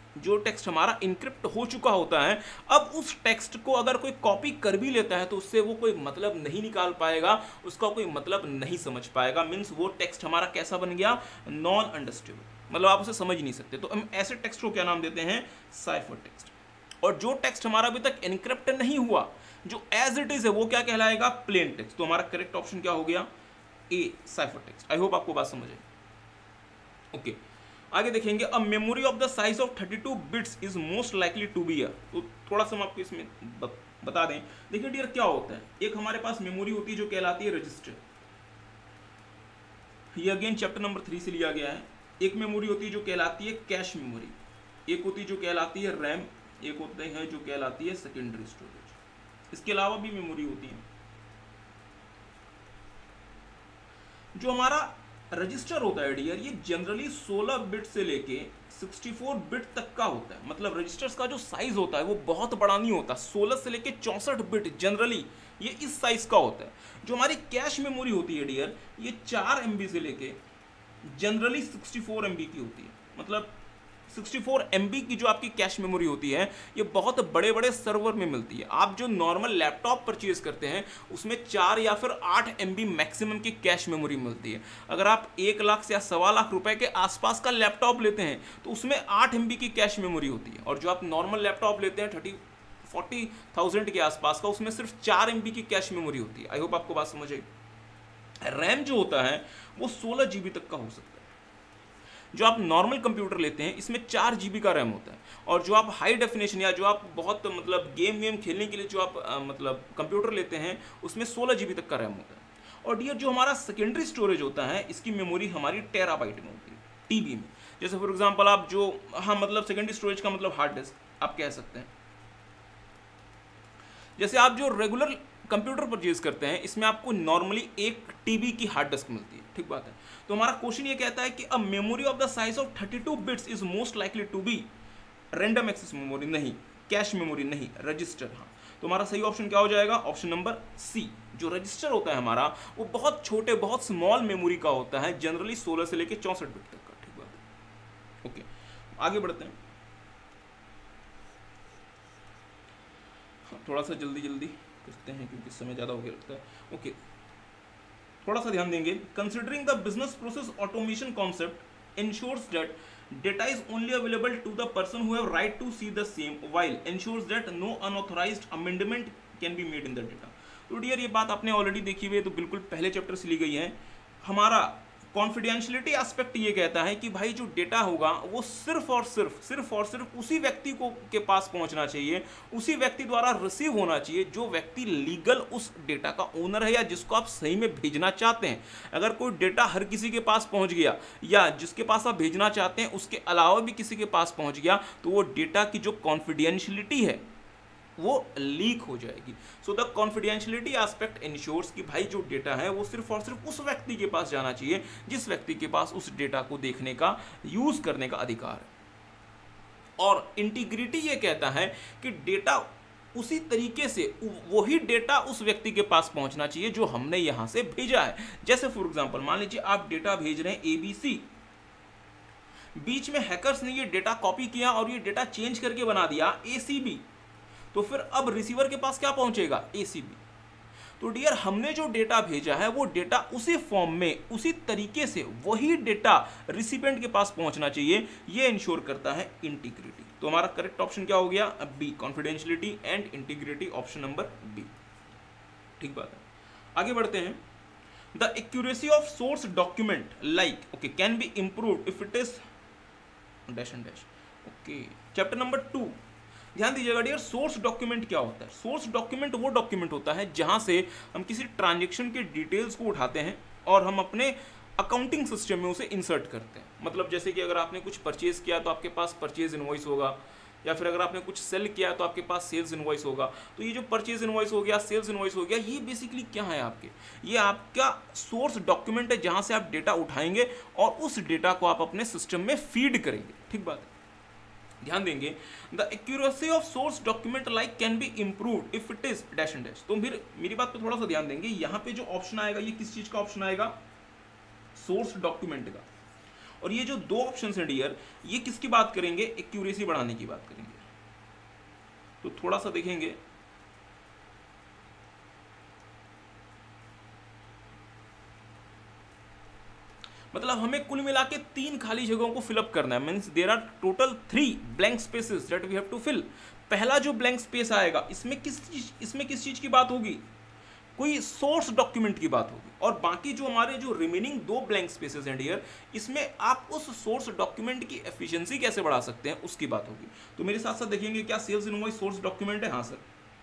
होता है, अब उस टेक्स्ट को अगर कोई कॉपी कर भी लेता है तो उससे वो कोई मतलब नहीं निकाल पाएगा, उसका कोई मतलब नहीं समझ पाएगा। मीन्स वो टेक्स्ट हमारा कैसा बन गया, नॉन अंडरस्टैंडेबल, मतलब आप उसे समझ नहीं सकते। तो हम ऐसे टेक्स्ट को क्या नाम देते हैं, साइफर टेक्स्ट। और जो टेक्स्ट हमारा अभी तक इनक्रिप्ट नहीं हुआ, जो एज इट इज है, वो क्या कहलाएगा, प्लेन टेक्स्ट। तो हमारा करेक्ट ऑप्शन क्या हो गया, A, cipher text. I hope आपको बात समझ आई। ओके, आगे देखेंगे। अब memory of the size of 32 bits is most likely to be. तो थोड़ा सा हम आपको इसमें बता दें। देखिए डियर क्या होता है, एक हमारे पास मेमोरी होती है जो कहलाती है रजिस्टर, ये अगेन चैप्टर नंबर 3 से लिया गया है। एक मेमोरी होती है जो कहलाती है कैश मेमोरी, एक होती है जो कहलाती है रैम, एक होती है जो कहलाती है सेकेंडरी स्टोरेज। इसके अलावा भी मेमोरी होती है। जो हमारा रजिस्टर होता है डियर, ये जनरली 16 बिट से लेके 64 बिट तक का होता है। मतलब रजिस्टर्स का जो साइज होता है वो बहुत बड़ा नहीं होता, 16 से लेके 64 बिट जनरली ये इस साइज का होता है। जो हमारी कैश मेमोरी होती है डियर, ये 4 MB से लेके जनरली 64 MB की होती है। मतलब 64 MB की जो आपकी कैश मेमोरी होती है, ये बहुत बड़े बड़े सर्वर में मिलती है। आप जो नॉर्मल लैपटॉप परचेज करते हैं उसमें 4 या फिर 8 MB मैक्सिमम की कैश मेमोरी मिलती है। अगर आप 1 लाख से या 1.25 लाख रुपए के आसपास का लैपटॉप लेते हैं तो उसमें 8 MB की कैश मेमोरी होती है। और जो आप नॉर्मल लैपटॉप लेते हैं 30-40,000 के आसपास का, उसमें सिर्फ 4 MB की कैश मेमोरी होती है। आई होप आपको बात समझ आई। रैम जो होता है वो 16 GB तक का हो सकता है। जो आप नॉर्मल कंप्यूटर लेते हैं इसमें 4 GB का रैम होता है। और जो आप हाई डेफिनेशन या जो आप बहुत मतलब गेम खेलने के लिए जो आप मतलब कंप्यूटर लेते हैं उसमें 16 GB तक का रैम होता है। और डियर जो हमारा सेकेंडरी स्टोरेज होता है, इसकी मेमोरी हमारी टेराबाइट में होती है, TB में। जैसे फॉर एग्जाम्पल आप जो मतलब सेकेंडरी स्टोरेज का मतलब हार्ड डिस्क आप कह सकते हैं। जैसे आप जो रेगुलर कंप्यूटर परचेज करते हैं, इसमें आपको नॉर्मली 1 TB की हार्ड डिस्क मिलती है, ठीक बात है। तो हमारा क्वेश्चन ये कहता है कि a memory of the size of 32 bits is most likely to be random access memory, नहीं, कैश मेमोरी नहीं, रजिस्टर। हाँ, तो हमारा सही ऑप्शन क्या हो जाएगा, ऑप्शन नंबर सी। जो रजिस्टर होता है हमारा वो बहुत छोटे, बहुत स्मॉल मेमोरी का होता है, जनरली 16 से लेकर 64 बिट तक का, ठीक बात है। ओके, आगे बढ़ते हैं। थोड़ा सा जल्दी जल्दी करते हैं क्योंकि समय ज़्यादा हो गया लगता है। ओके, थोड़ा सा ध्यान देंगे। Considering the business process automation concept ensures that data is only available to the person who have right to see the same while ensures that no unauthorized amendment can be made in the data। तो dear ये बात आपने already देखी हुई है, तो बिल्कुल पहले चैप्टर से ली गई है। हमारा कॉन्फिडेंशियलिटी एस्पेक्ट ये कहता है कि भाई जो डेटा होगा वो सिर्फ और सिर्फ उसी व्यक्ति को के पास पहुंचना चाहिए, उसी व्यक्ति द्वारा रिसीव होना चाहिए जो व्यक्ति लीगल उस डेटा का ओनर है या जिसको आप सही में भेजना चाहते हैं। अगर कोई डेटा हर किसी के पास पहुंच गया या जिसके पास आप भेजना चाहते हैं उसके अलावा भी किसी के पास पहुंच गया तो वो डेटा की जो कॉन्फिडेंशियलिटी है वो लीक हो जाएगी। So the confidentiality aspect ensures कि भाई जो डेटा है वो सिर्फ और सिर्फ उस व्यक्ति के पास जाना चाहिए जिस व्यक्ति के पास उस डेटा को देखने का, यूज करने का अधिकार है। और इंटीग्रिटी ये कहता है कि डेटा उसी तरीके से वही डेटा उस व्यक्ति के पास पहुंचना चाहिए जो हमने यहां से भेजा है। जैसे फॉर एग्जांपल मान लीजिए आप डेटा भेज रहे हैं ABC, बीच में हैकर्स ने ये डेटा कॉपी किया और ये डेटा चेंज करके बना दिया ACB, तो फिर अब रिसीवर के पास क्या पहुंचेगा, ACB। तो डियर हमने जो डेटा भेजा है वो डेटा उसी फॉर्म में, उसी तरीके से वही डेटा रिसिपेंट के पास पहुंचना चाहिए, ये इंश्योर करता है इंटीग्रिटी। तो हमारा करेक्ट ऑप्शन क्या हो गया, B, confidentiality and integrity, option number B, ठीक बात है। आगे बढ़ते हैं। The accuracy of source document like okay can be improved if it is dash and dash. Okay, chapter number 2, ध्यान दीजिएगा डियर। सोर्स डॉक्यूमेंट क्या होता है? सोर्स डॉक्यूमेंट वो डॉक्यूमेंट होता है जहां से हम किसी ट्रांजैक्शन के डिटेल्स को उठाते हैं और हम अपने अकाउंटिंग सिस्टम में उसे इंसर्ट करते हैं। मतलब जैसे कि अगर आपने कुछ परचेज किया तो आपके पास परचेज इनवॉइस होगा, या फिर अगर आपने कुछ सेल किया तो आपके पास सेल्स इनवॉइस होगा। तो ये जो परचेज इनवॉइस हो गया, सेल्स इनवॉइस हो गया, ये बेसिकली क्या है आपके, ये आपका सोर्स डॉक्यूमेंट है जहां से आप डेटा उठाएंगे और उस डेटा को आप अपने सिस्टम में फीड करेंगे, ठीक बात है। ध्यान देंगे, the accuracy of source document like can be improved if it is dash and dash. तो फिर मेरी बात पे थोड़ा सा ध्यान देंगे, यहाँ पे जो ऑप्शन आएगा ये किस चीज का ऑप्शन आएगा, सोर्स डॉक्यूमेंट का। और ये जो दो ऑप्शन है डियर, ये किसकी बात करेंगे, एक्यूरेसी बढ़ाने की बात करेंगे। तो थोड़ा सा देखेंगे, मतलब हमें कुल मिला के 3 खाली जगहों को फिलअप करना है। Means there are total 3 blank spaces that we have to fill. पहला जो ब्लैंक स्पेस आएगा इसमें किस चीज की बात होगी, कोई सोर्स डॉक्यूमेंट की बात होगी। और बाकी जो हमारे जो रिमेनिंग 2 ब्लैंक स्पेसेस हैं डियर, इसमें आप उस सोर्स डॉक्यूमेंट की एफिशिएंसी कैसे बढ़ा सकते हैं उसकी बात होगी। तो मेरे साथ साथ देखेंगे, क्या सेल्स इनवॉइस सोर्स डॉक्यूमेंट है? हाँ सर।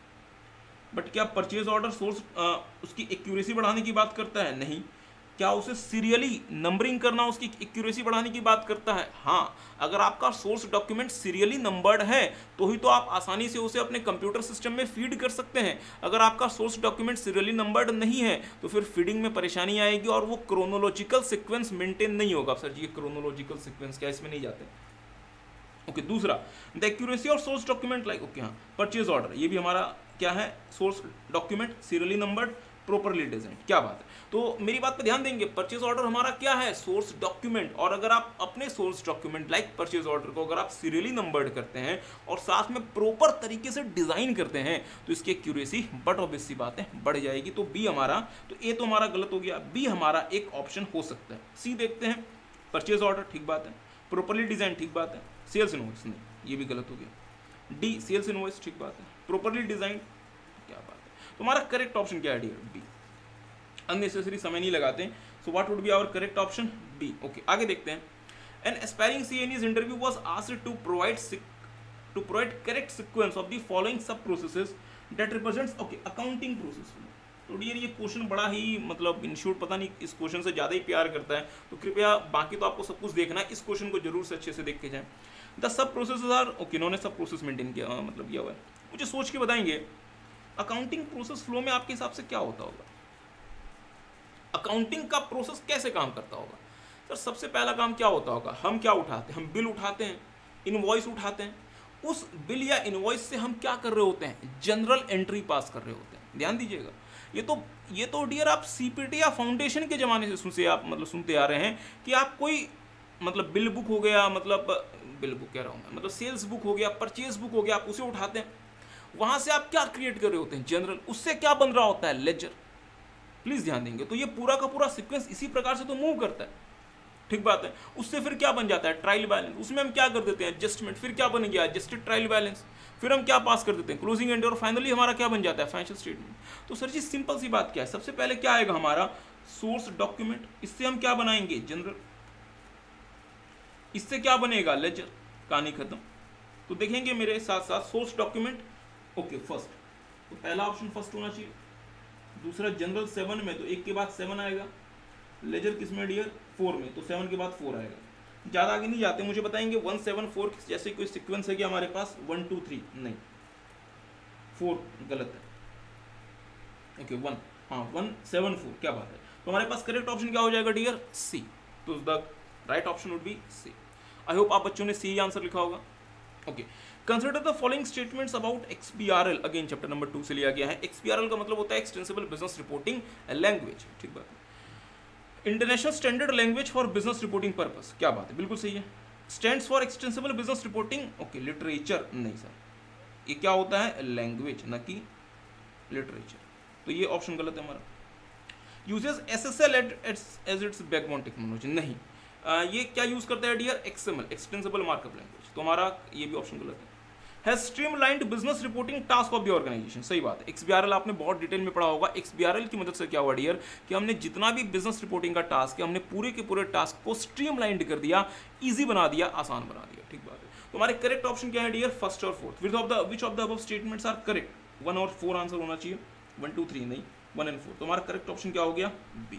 बट क्या परचेज ऑर्डर सोर्स उसकी एक्यूरेसी बढ़ाने की बात करता है? नहीं। क्या उसे सीरियली नंबरिंग करना उसकी एक्यूरेसी बढ़ाने की बात करता है? हाँ। अगर आपका सोर्स डॉक्यूमेंट सीरियली नंबर्ड है तो ही तो आप आसानी से उसे अपने कंप्यूटर सिस्टम में फीड कर सकते हैं। अगर आपका सोर्स डॉक्यूमेंट सीरियली नंबर्ड नहीं है तो फिर फीडिंग में परेशानी आएगी और वो क्रोनोलॉजिकल सीक्वेंस मेंटेन नहीं होगा। सर जी क्रोनोलॉजिकल सीक्वेंस क्या, इसमें नहीं जाते। ओके, दूसरा the accuracy of source document like okay हाँ परचेज ऑर्डर, ये भी हमारा क्या है, source document serially numbered properly design. क्या बात है। तो मेरी बात पे ध्यान देंगे, परचेज ऑर्डर हमारा क्या है, सोर्स डॉक्यूमेंट। और अगर आप अपने source document like purchase order को अगर आप सीरियली नंबर्ड करते हैं और साथ में प्रॉपर तरीके से डिजाइन करते हैं तो इसकी एक्यूरेसी बट ऑब्वियस सी बात है बढ़ जाएगी। तो बी हमारा, तो ए तो हमारा गलत हो गया, बी हमारा एक ऑप्शन हो सकता है। सी देखते हैं, परचेज ऑर्डर ठीक बात है, प्रॉपर्ली डिजाइन ठीक बात है, सेल्स इनवॉइस नहीं, ये भी गलत हो गया। डी सेल्स इनवॉइस ठीक बात है, प्रॉपर्ली डिजाइन क्या बात है। तो हमारा करेक्ट ऑप्शन क्या है डियर, बी। अननेसेसरी समय नहीं लगाते। So what would be our correct option, B. Okay, आगे देखते हैं। An aspiring C in his interview was asked to provide correct sequence of the following sub processes that represents okay accounting process. तो dear ये question बड़ा ही मतलब institute पता नहीं इस क्वेश्चन से ज़्यादा ही प्यार करता है, तो कृपया बाकी तो आपको सब कुछ देखना है, इस क्वेश्चन को जरूर से अच्छे से देख के जाएं। The sub processes are okay, इन्होंने सब प्रोसेस मेंटेन किया मतलब किया हुआ है। मुझे सोच के बताएंगे अकाउंटिंग प्रोसेस फ्लो में आपके हिसाब से क्या होता होगा? अकाउंटिंग का प्रोसेस कैसे काम करता होगा? सर सबसे पहला काम क्या होता होगा? हम क्या उठाते हैं? हम बिल उठाते हैं, इनवॉइस उठाते हैं। उस बिल या इनवॉइस से हम क्या कर रहे होते हैं? जनरल एंट्री पास कर रहे होते हैं। ध्यान दीजिएगा, ये तो डियर आप सीपीटी या फाउंडेशन के ज़माने से सुनते आ रहे हैं कि आप कोई मतलब बिल बुक हो गया, मतलब बिल बुक कह रहा हूँ मैं, मतलब सेल्स बुक हो गया, परचेज बुक हो गया, आप उसे उठाते हैं। वहाँ से आप क्या क्रिएट कर रहे होते हैं? जनरल। उससे क्या बन रहा होता है? लेजर। प्लीज़ ध्यान देंगे। तो ये पूरा का पूरा सीक्वेंस इसी प्रकार से तो मूव करता है, ठीक बात है। उससे फिर क्या बन जाता है? Trial balance. उसमें हम क्या कर देते हैं? एडजस्टमेंट। फिर क्या बन गया? Adjusted trial balance. फिर हम क्या पास कर देते हैं? क्लोजिंग एंड, और फाइनली हमारा क्या बन जाता है? Financial statement. तो सर जी सिंपल सी बात क्या है? सबसे पहले क्या आएगा हमारा? Source document. इससे हम क्या बनाएंगे? जनरल। इससे क्या बनेगा? लेजर। कहानी खत्म। तो देखेंगे मेरे साथ साथ सोर्स डॉक्यूमेंट। ओके फर्स्ट, तो पहला ऑप्शन फर्स्ट होना चाहिए। दूसरा जनरल 7 में, तो 1 के बाद 7 आएगा। लेजर किस में डियर? 4 में, तो 7 के बाद 4 आएगा। ज़्यादा आगे नहीं जाते, मुझे बताएंगे 1 7 4 जैसे कोई सीक्वेंस है कि हमारे पास 1 2 3, नहीं 4 गलत है। ओके 1, हाँ 1 7 4, क्या बात है। तो हमारे पास करेक्ट ऑप्शन क्या हो जाएगा डियर? सी। तो the right option would be C. I hope आप बच्चों ने सी आंसर लिखा होगा। Okay, consider the following statements about XBRL। Again chapter number 2 से लिया गया है। XBRL का मतलब होता है एक्सटेंसिबल बिजनेस रिपोर्टिंग लैंग्वेज, ठीक बात है। International standard language for business reporting purpose, क्या बात है, बिल्कुल सही है। Stands for extensible business reporting, okay literature, नहीं सर, ये क्या होता है? लैंग्वेज, न कि लिटरेचर। तो ये ऑप्शन गलत है हमारा। Uses SSL as its backbone technology, नहीं। ये क्या यूज करता है dear? XML, extensible markup language. तो हमारा ये भी ऑप्शन गलत है। Has streamlined business reporting task of the organization, सही बात है। XBRL आपने बहुत डिटेल में पढ़ा होगा। XBRL की मदद से क्या हुआ डियर कि हमने जितना भी बिजनेस रिपोर्टिंग का टास्क है, हमने पूरे के पूरे टास्क को स्ट्रीमलाइंड कर दिया, इजी बना दिया, आसान बना दिया, ठीक बात है। तो हमारे करेक्ट ऑप्शन क्या है डियर? फर्स्ट और fourth. Which of the above statements are correct? 1 और 4 आंसर होना चाहिए, 1 2 3 नहीं, 1 and 4। तो हमारा करेक्ट ऑप्शन क्या हो गया? बी,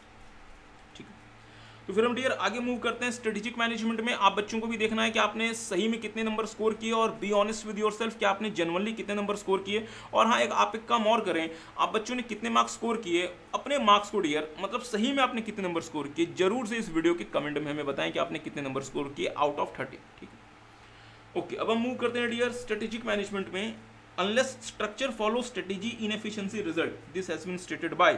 ठीक है। तो फिर हम डियर आगे मूव करते हैं। स्ट्रेटेजिक मैनेजमेंट में आप बच्चों को भी देखना है कि आपने सही में कितने नंबर स्कोर किए, और बी ऑनेस्ट विद योरसेल्फ कि आपने जेन्युइनली कितने नंबर स्कोर किए। और हाँ, आप एक काम और करें, आप बच्चों ने कितने मार्क्स स्कोर किए, अपने मार्क्स को डियर मतलब सही में आपने कितने नंबर स्कोर किए, जरूर से इस वीडियो के कमेंट में हमें बताएं कि आपने कितने नंबर स्कोर किए आउट ऑफ 30, ठीक है। ओके, अब हम मूव करते हैं डियर स्ट्रेटेजिक मैनेजमेंट में। Unless structure follow strategy inefficiency result, this has been stated by,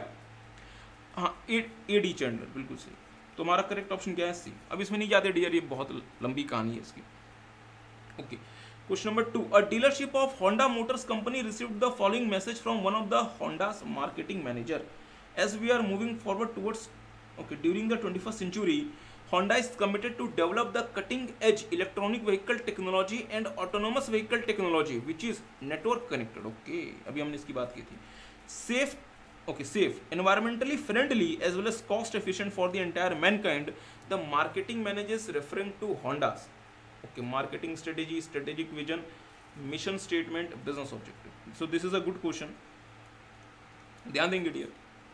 हाँ एडी चैंडलर, बिल्कुल सही। तो हमारा करेक्ट ऑप्शन क्या है? सी। अब इसमें नहीं जाते डियर, ये बहुत लंबी कहानी है इसकी। Okay, question number 2, a dealership of Honda Motors company received the following message from one of the Honda's marketing manager as we are moving forward towards, okay, during the 21st century Honda is committed to develop the cutting edge electronic vehicle technology and autonomous vehicle technology which is network connected, okay, अभी हमने इसकी बात की थी। safe, okay, safe, environmentally friendly as well as cost efficient for the entire mankind. The marketing manager is referring to Honda's, okay, marketing strategy, strategic vision, mission statement, business objective. So this is a good question, ध्यान देंगे dear.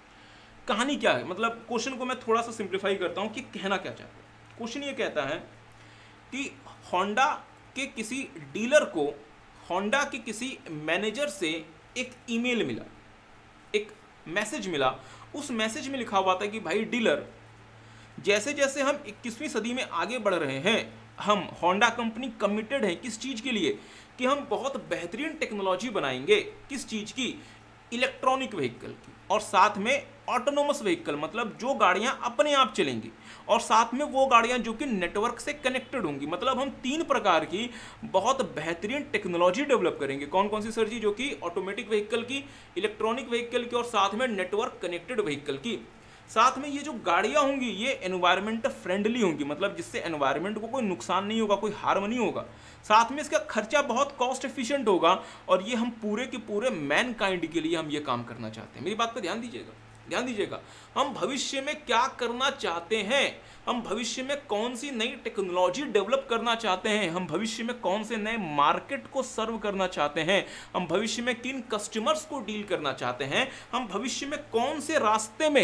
कहानी क्या है, मतलब question को मैं थोड़ा सा सिंप्लीफाई करता हूं कि कहना क्या चाहते हैं। क्वेश्चन ये कहता है कि होंडा के किसी डीलर को होंडा के किसी मैनेजर से एक ईमेल मिला, एक मैसेज मिला। उस मैसेज में लिखा हुआ था कि भाई डीलर, जैसे जैसे हम 21वीं सदी में आगे बढ़ रहे हैं, हम होंडा कंपनी कमिटेड है किस चीज़ के लिए? कि हम बहुत बेहतरीन टेक्नोलॉजी बनाएंगे। किस चीज़ की? इलेक्ट्रॉनिक व्हीकल की, और साथ में ऑटोनोमस व्हीकल, मतलब जो गाड़ियां अपने आप चलेंगी, और साथ में वो गाड़ियां जो कि नेटवर्क से कनेक्टेड होंगी। मतलब हम 3 प्रकार की बहुत बेहतरीन टेक्नोलॉजी डेवलप करेंगे। कौन कौन सी सर जी? जो कि ऑटोमेटिक व्हीकल की, इलेक्ट्रॉनिक व्हीकल की, और साथ में नेटवर्क कनेक्टेड व्हीकल की। साथ में ये जो गाड़ियां होंगी ये एनवायरमेंट फ्रेंडली होंगी, मतलब जिससे एनवायरमेंट को कोई नुकसान नहीं होगा, कोई हार्म नहीं होगा। साथ में इसका खर्चा बहुत कॉस्ट एफिशिएंट होगा, और ये हम पूरे के पूरे मैन काइंड के लिए हम ये काम करना चाहते हैं। मेरी बात पर ध्यान दीजिएगा, ध्यान दीजिएगा। हम भविष्य में क्या करना चाहते हैं, हम भविष्य में कौन सी नई टेक्नोलॉजी डेवलप करना चाहते हैं, हम भविष्य में कौन से नए मार्केट को सर्व करना चाहते हैं, हम भविष्य में किन कस्टमर्स को डील करना चाहते हैं, हम भविष्य में कौन से रास्ते में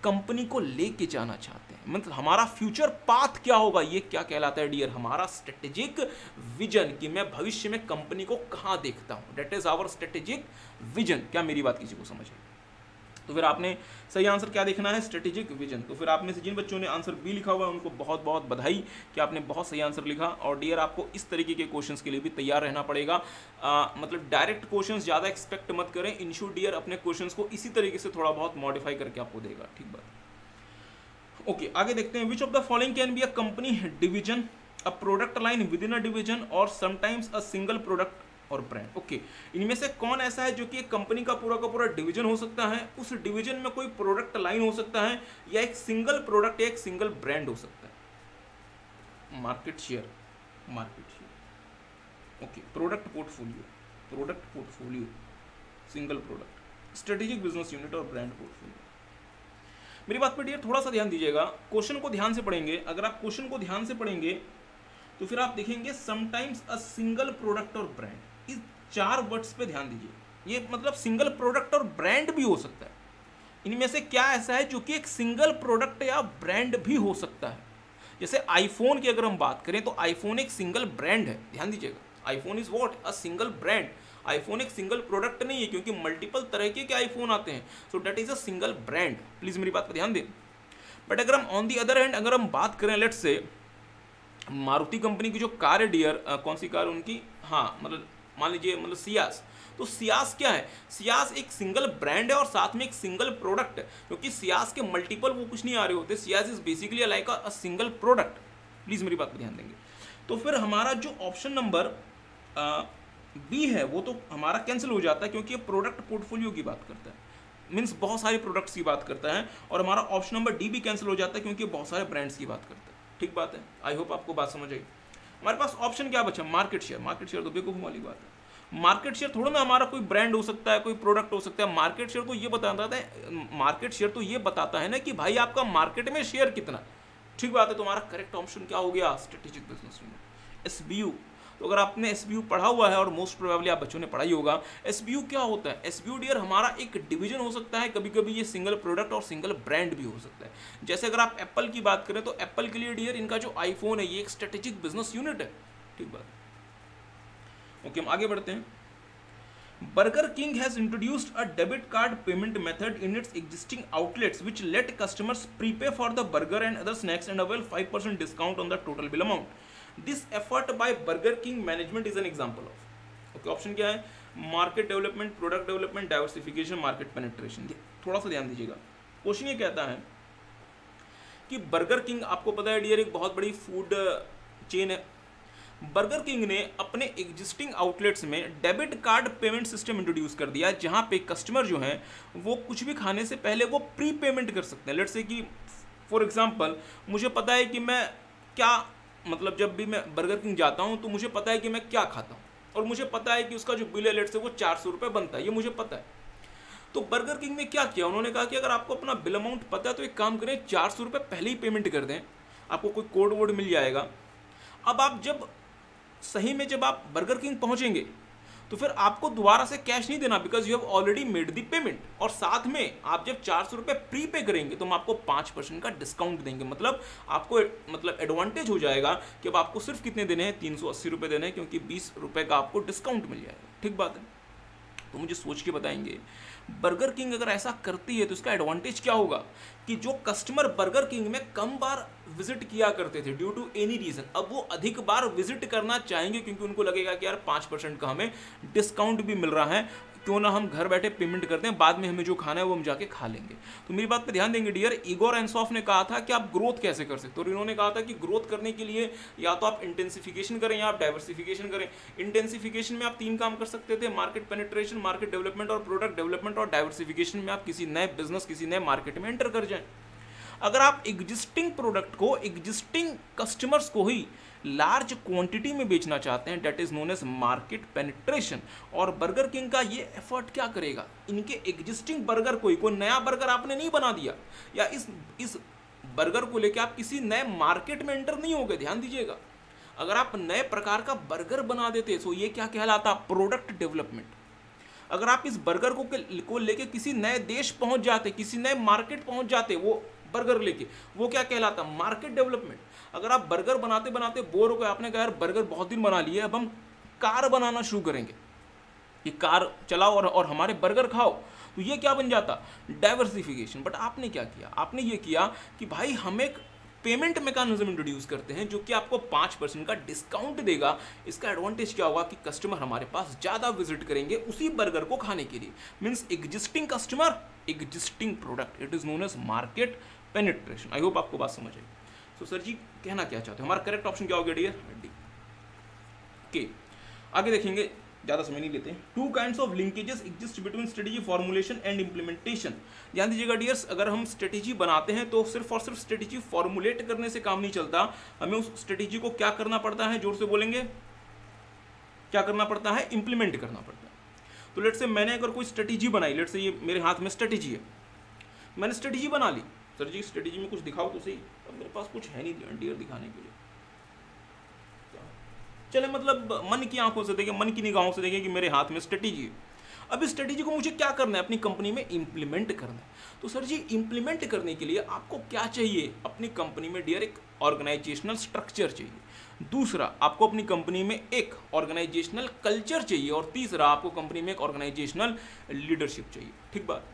कंपनी को लेके जाना चाहते हैं, मतलब हमारा फ्यूचर पाथ क्या होगा, ये क्या कहलाता है डियर, हमारा स्ट्रेटेजिक विजन, कि मैं भविष्य में कंपनी को कहां देखता हूं, that is our strategic vision. क्या मेरी बात किसी को समझ आई? तो फिर आपने सही आंसर क्या देखना है, स्ट्रेटेजिक विजन। तो फिर आप में से जिन बच्चों ने आंसर बी लिखा हुआ है उनको बहुत बहुत बधाई कि आपने बहुत सही आंसर लिखा। और डियर आपको इस तरीके के क्वेश्चंस के लिए भी तैयार रहना पड़ेगा, मतलब डायरेक्ट क्वेश्चंस ज़्यादा एक्सपेक्ट मत करें। इंशू डियर अपने क्वेश्चंस को इसी तरीके से थोड़ा बहुत मॉडिफाई करके आपको देगा, ठीक बात। ओके, आगे देखते हैं। Which of the following can be a company division, a product line within a division or sometimes a single product और ब्रांड। ओके, इनमें से कौन ऐसा है जो कि एक कंपनी का पूरा डिवीजन हो सकता है, उस डिवीजन में कोई प्रोडक्ट लाइन हो सकता है, या एक सिंगल प्रोडक्ट या एक सिंगल ब्रांड हो सकता है? Market share, okay, product portfolio, single product, strategic business unit और ब्रांड पोर्टफोलियो। मेरी बात पर डियर थोड़ा सा ध्यान दीजिएगा, क्वेश्चन को ध्यान से पढ़ेंगे। अगर आप क्वेश्चन को ध्यान से पढ़ेंगे तो फिर आप देखेंगे समटाइम्स अ सिंगल प्रोडक्ट और ब्रांड, इस 4 वर्ड्स पे ध्यान दीजिए। ये मतलब सिंगल प्रोडक्ट और ब्रांड भी हो सकता है। इनमें से क्या ऐसा है जो कि एक सिंगल प्रोडक्ट या ब्रांड भी हो सकता है? जैसे आईफोन की अगर हम बात करें तो आईफोन एक सिंगल ब्रांड है, ध्यान दीजिएगा। IPhone is what, a single brand. IPhone एक सिंगल प्रोडक्ट नहीं है, क्योंकि मल्टीपल तरह के आईफोन आते हैं, so that is a single brand. Please मेरी बात पर ध्यान दें। बट अगर हम ऑन दी अदर हैंड अगर हम बात करें, लेट्स से मारुति कंपनी की जो कार है डियर, कौन सी कार उनकी, हाँ मतलब मान लीजिए मतलब सियास। तो सियास क्या है? सियास एक सिंगल ब्रांड है और साथ में एक सिंगल प्रोडक्ट है, क्योंकि सियास के मल्टीपल वो कुछ नहीं आ रहे होते। Ciaz is basically like a single product. Please मेरी बात पर ध्यान देंगे। तो फिर हमारा जो ऑप्शन नंबर बी है वो तो हमारा कैंसिल हो जाता है, क्योंकि ये प्रोडक्ट पोर्टफोलियो की बात करता है, मीन्स बहुत सारे प्रोडक्ट्स की बात करता है। और हमारा ऑप्शन नंबर डी भी कैंसिल हो जाता है, क्योंकि बहुत सारे ब्रांड्स की बात करता है। ठीक बात है, आई होप आपको बात समझ आई। हमारे पास ऑप्शन क्या बचा? मार्केट शेयर तो बेवकूफ़ वाली बात है। मार्केट शेयर थोड़ा ना हमारा कोई ब्रांड हो सकता है, कोई प्रोडक्ट हो सकता है। मार्केट शेयर तो ये बताता है ना कि भाई आपका मार्केट में शेयर कितना। ठीक बात है, तो हमारा करेक्ट ऑप्शन क्या हो गया? Strategic business unit, SBU. तो अगर आपने एसबीयू पढ़ा हुआ है, और मोस्ट प्रोबेबली आप बच्चों ने पढ़ा ही होगा, एसबीयू क्या होता है? एसबीयू डियर हमारा एक डिवीजन हो सकता है, कभी कभी ये सिंगल प्रोडक्ट और सिंगल ब्रांड भी हो सकता है। जैसे अगर आप एप्पल की बात करें तो एप्पल के लिए डियर इनका जो आईफोन है ये एक स्ट्रेटेजिक बिजनेस यूनिट है। ठीक बात। ओके, हम आगे बढ़ते हैं। Burger King has introduced a debit card payment method in its existing outlets which let customers prepay for the burger and other snacks and avail 5% discount on the total bill amount. This effort by Burger King management is an example of. Okay, option क्या है? Market development, product development, diversification, market penetration. थोड़ा सा ध्यान दीजिएगा। Question ये कहता है कि बर्गर किंग, आपको पता है डियर, एक बहुत बड़ी फूड चेन है। बर्गर किंग ने अपने एग्जिस्टिंग आउटलेट्स में debit card payment system introduce कर दिया, जहां पे कस्टमर जो हैं वो कुछ भी खाने से पहले वो प्री पेमेंट कर सकते हैं। लेट्स से कि फॉर एग्जांपल मुझे पता है कि मैं क्या, मतलब जब भी मैं बर्गर किंग जाता हूं तो मुझे पता है कि मैं क्या खाता हूं, और मुझे पता है कि उसका जो बिल है लेट्स से वो 400 रुपये बनता है, ये मुझे पता है। तो बर्गर किंग ने क्या किया, उन्होंने कहा कि अगर आपको अपना बिल अमाउंट पता है तो एक काम करें, 400 रुपये पहले ही पेमेंट कर दें, आपको कोई कोड वोड मिल जाएगा। अब आप जब सही में जब आप बर्गर किंग पहुंचेंगे तो फिर आपको दोबारा से कैश नहीं देना, because you have already made the payment. और साथ में आप जब 400 रुपये प्री पे करेंगे तो हम आपको 5% का डिस्काउंट देंगे। मतलब आपको एडवांटेज हो जाएगा कि अब आपको सिर्फ कितने देने हैं? 380 रुपये देने हैं, क्योंकि 20 रुपये का आपको डिस्काउंट मिल जाएगा। ठीक बात है, तो मुझे सोच के बताएंगे बर्गर किंग अगर ऐसा करती है तो इसका एडवांटेज क्या होगा कि जो कस्टमर बर्गर किंग में कम बार विजिट किया करते थे ड्यू टू एनी रीजन, अब वो अधिक बार विजिट करना चाहेंगे, क्योंकि उनको लगेगा कि यार 5% का हमें डिस्काउंट भी मिल रहा है, क्यों ना हम घर बैठे पेमेंट करते हैं, बाद में हमें जो खाना है वो हम जाके खा लेंगे। तो मेरी बात पे ध्यान देंगे डियर। इगोर एंसॉफ ने कहा था कि आप ग्रोथ कैसे कर सकते हो, और इन्होंने कहा था कि ग्रोथ करने के लिए या तो आप इंटेंसिफिकेशन करें या आप डाइवर्सिफिकेशन करें। इंटेंसिफिकेशन में आप 3 काम कर सकते थे, मार्केट पेनिट्रेशन, मार्केट डेवलपमेंट और प्रोडक्ट डेवलपमेंट, और डाइवर्सिफिकेशन में आप किसी नए बिजनेस, किसी नए मार्केट में एंटर कर जाएं। अगर आप एग्जिस्टिंग प्रोडक्ट को, एग्जिस्टिंग कस्टमर्स को ही लार्ज क्वांटिटी में बेचना चाहते हैं, that is known as market penetration. और बर्गर किंग का ये एफर्ट क्या करेगा, इनके एग्जिस्टिंग बर्गर को ही, कोई नया बर्गर आपने नहीं बना दिया, या इस बर्गर को लेके आप किसी नए मार्केट में एंटर नहीं हो गए। ध्यान दीजिएगा, अगर आप नए प्रकार का बर्गर बना देते तो ये क्या कहलाता? Product development. अगर आप इस बर्गर को लेके किसी नए देश पहुंच जाते, किसी नए मार्केट पहुंच जाते, वो बर्गर लेके, वो क्या कहलाता, मार्केट डेवलपमेंट। अगर आप बर्गर बनाते बनाते बोर हो गए, आपने कहा यार बर्गर बहुत दिन बना लिए, अब हम कार बनाना शुरू करेंगे, ये कार चलाओ और हमारे बर्गर खाओ, तो ये क्या बन जाता, डाइवर्सिफिकेशन। बट आपने क्या किया, आपने ये किया कि भाई हम एक पेमेंट मैकेनिज्म इंट्रोड्यूस करते हैं जो कि आपको 5% का डिस्काउंट देगा। इसका एडवांटेज क्या होगा कि कस्टमर हमारे पास ज़्यादा विजिट करेंगे उसी बर्गर को खाने के लिए। Means existing customer, existing product, it is known as market penetration. I hope आपको बात समझ आई। सो सर जी कहना क्या चाहते हो, हमारा करेक्ट ऑप्शन क्या हो गया डियर, डी। ओके, आगे देखेंगे, ज़्यादा समय नहीं लेते हैं। 2 kinds of linkages exist between strategy formulation and implementation. ध्यान दीजिएगा डियर्स, अगर हम स्ट्रेटेजी बनाते हैं तो सिर्फ और सिर्फ स्ट्रेटेजी फॉर्मुलेट करने से काम नहीं चलता, हमें उस स्ट्रेटेजी को क्या करना पड़ता है, जोर से बोलेंगे, क्या करना पड़ता है, इंप्लीमेंट करना पड़ता है। तो लेट से मैंने अगर कोई स्ट्रेटेजी बनाई, लेट से ये मेरे हाथ में स्ट्रेटेजी है, मैंने स्ट्रेटेजी बना ली, सर जी स्ट्रेटेजी में कुछ दिखाओ तो सही, अब मेरे पास कुछ है नहीं डियर दिखाने के लिए, चले मतलब मन की आंखों से देखें, मन की निगाहों से देखें कि मेरे हाथ में स्ट्रेटेजी है। अब इस स्ट्रेटेजी को मुझे क्या करना है, अपनी कंपनी में इंप्लीमेंट करना है। तो सर जी इंप्लीमेंट करने के लिए आपको क्या चाहिए, अपनी कंपनी में डियर एक ऑर्गेनाइजेशनल स्ट्रक्चर चाहिए, दूसरा आपको अपनी कंपनी में एक ऑर्गेनाइजेशनल कल्चर चाहिए, और तीसरा आपको कंपनी में एक ऑर्गेनाइजेशनल लीडरशिप चाहिए। ठीक बात।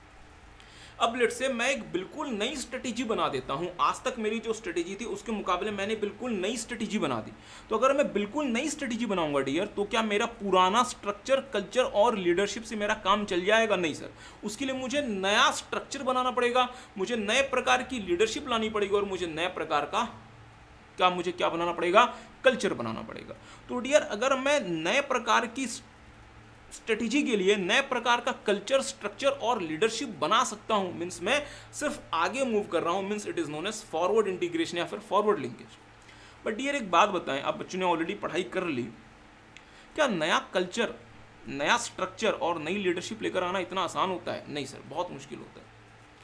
अब लेट से मैं एक बिल्कुल नई स्ट्रेटेजी बना देता हूं, आज तक मेरी जो स्ट्रेटेजी थी उसके मुकाबले मैंने बिल्कुल नई स्ट्रेटेजी बना दी। तो अगर मैं बिल्कुल नई स्ट्रेटेजी बनाऊंगा डियर, तो क्या मेरा पुराना स्ट्रक्चर, कल्चर और लीडरशिप से मेरा काम चल जाएगा? नहीं सर, उसके लिए मुझे नया स्ट्रक्चर बनाना पड़ेगा, मुझे नए प्रकार की लीडरशिप लानी पड़ेगी, और मुझे नए प्रकार का मुझे क्या बनाना पड़ेगा, कल्चर बनाना पड़ेगा। तो डियर अगर मैं नए प्रकार की स्ट्रेटेजी के लिए नए प्रकार का कल्चर, स्ट्रक्चर और लीडरशिप बना सकता हूं, मीन्स मैं सिर्फ आगे मूव कर रहा हूं, means it is known as forward integration या फिर फॉरवर्ड लिंकेज। बट डियर एक बात बताएं, आप बच्चों ने ऑलरेडी पढ़ाई कर ली, क्या नया कल्चर, नया स्ट्रक्चर और नई लीडरशिप लेकर आना इतना आसान होता है? नहीं सर, बहुत मुश्किल होता है।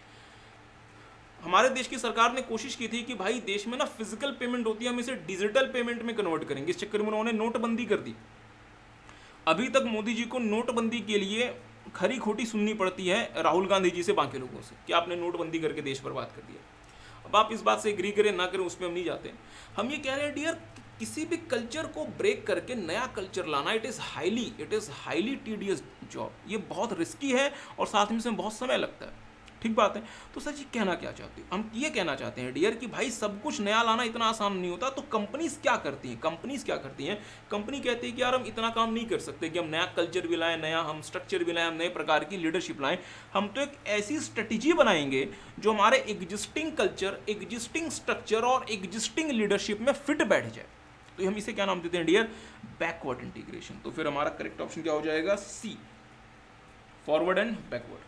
हमारे देश की सरकार ने कोशिश की थी कि भाई देश में ना फिजिकल पेमेंट होती है, हम इसे डिजिटल पेमेंट में कन्वर्ट करेंगे। इस चक्कर में उन्होंने नोटबंदी कर दी। अभी तक मोदी जी को नोटबंदी के लिए खरी खोटी सुननी पड़ती है राहुल गांधी जी से, बाकी लोगों से, कि आपने नोटबंदी करके देश बर्बाद कर दिया। अब आप इस बात से एग्री करें ना करें, उस पर हम नहीं जाते। हम ये कह रहे हैं डियर, किसी भी कल्चर को ब्रेक करके नया कल्चर लाना, it is highly tedious job. ये बहुत रिस्की है और साथ में इसमें बहुत समय लगता है। ठीक बात है। तो सर जी कहना क्या चाहते हैं, हम ये कहना चाहते हैं डियर कि भाई सब कुछ नया लाना इतना आसान नहीं होता। तो कंपनीज क्या करती हैं, कंपनी कहती है कि यार हम इतना काम नहीं कर सकते कि हम नया कल्चर भी लाएं, नया हम स्ट्रक्चर भी लाएं, हम नए प्रकार की लीडरशिप लाएं। हम तो एक ऐसी स्ट्रेटेजी बनाएंगे जो हमारे एग्जिस्टिंग कल्चर, एग्जिस्टिंग स्ट्रक्चर और एग्जिस्टिंग लीडरशिप में फिट बैठ जाए। तो हम इसे क्या नाम देते हैं डियर, बैकवर्ड इंटीग्रेशन। तो फिर हमारा करेक्ट ऑप्शन क्या हो जाएगा, C, forward and backward,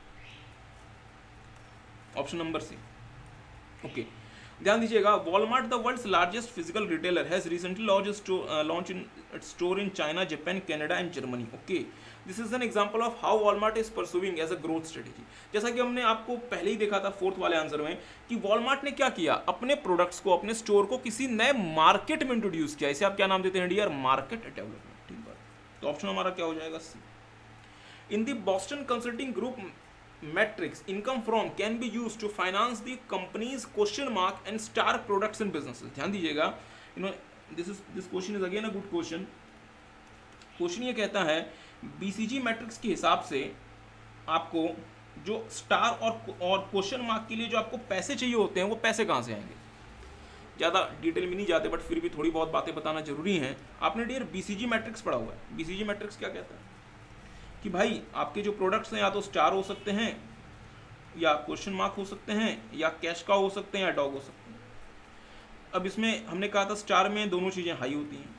option number C. Okay, ध्यान दीजिएगा, Walmart the world's largest physical retailer has recently launch in its store in China, Japan, Canada and Germany. Okay, this is an example of how Walmart is pursuing as a growth strategy. जैसा कि हमने आपको पहले ही देखा था fourth वाले answer में कि वॉलमार्ट ने क्या किया, अपने प्रोडक्ट्स को, अपने स्टोर को किसी नए मार्केट में इंट्रोड्यूस किया। इसे आप क्या नाम देते हैं डियर, मार्केट डेवलपमेंट। ठीक बात। तो ऑप्शन हमारा क्या हो जाएगा, C. In the Boston Consulting Group metrics, income from can be used to finance the company's question mark and star products and businesses। ध्यान दीजिएगा, this question is again a good question। Question ये कहता है BCG matrix के हिसाब से आपको जो स्टार और क्वेश्चन मार्क के लिए जो आपको पैसे चाहिए होते हैं, वो पैसे कहाँ से आएंगे। ज़्यादा डिटेल में नहीं जाते, बट फिर भी थोड़ी बहुत बातें बताना जरूरी है। आपने डियर BCG मैट्रिक्स पढ़ा हुआ है। BCG मैट्रिक्स क्या कहता है कि भाई आपके जो प्रोडक्ट्स हैं या तो स्टार हो सकते हैं, या क्वेश्चन मार्क हो सकते हैं, या कैश का हो सकते हैं, या डॉग हो सकते हैं। अब इसमें हमने कहा था स्टार में दोनों चीज़ें हाई होती हैं,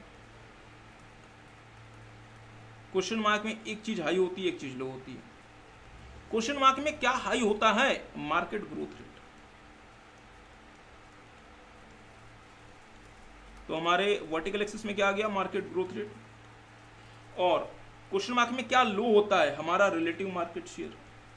क्वेश्चन मार्क में एक चीज़ हाई होती है, एक चीज़ लो होती है। क्वेश्चन मार्क में क्या हाई होता है, मार्केट ग्रोथ रेट। तो हमारे वर्टिकल एक्सिस में क्या आ गया, मार्केट ग्रोथ रेट। और क्वेश्चन मार्क में क्या लो होता है, हमारा रिलेटिव मार्केट शेयर।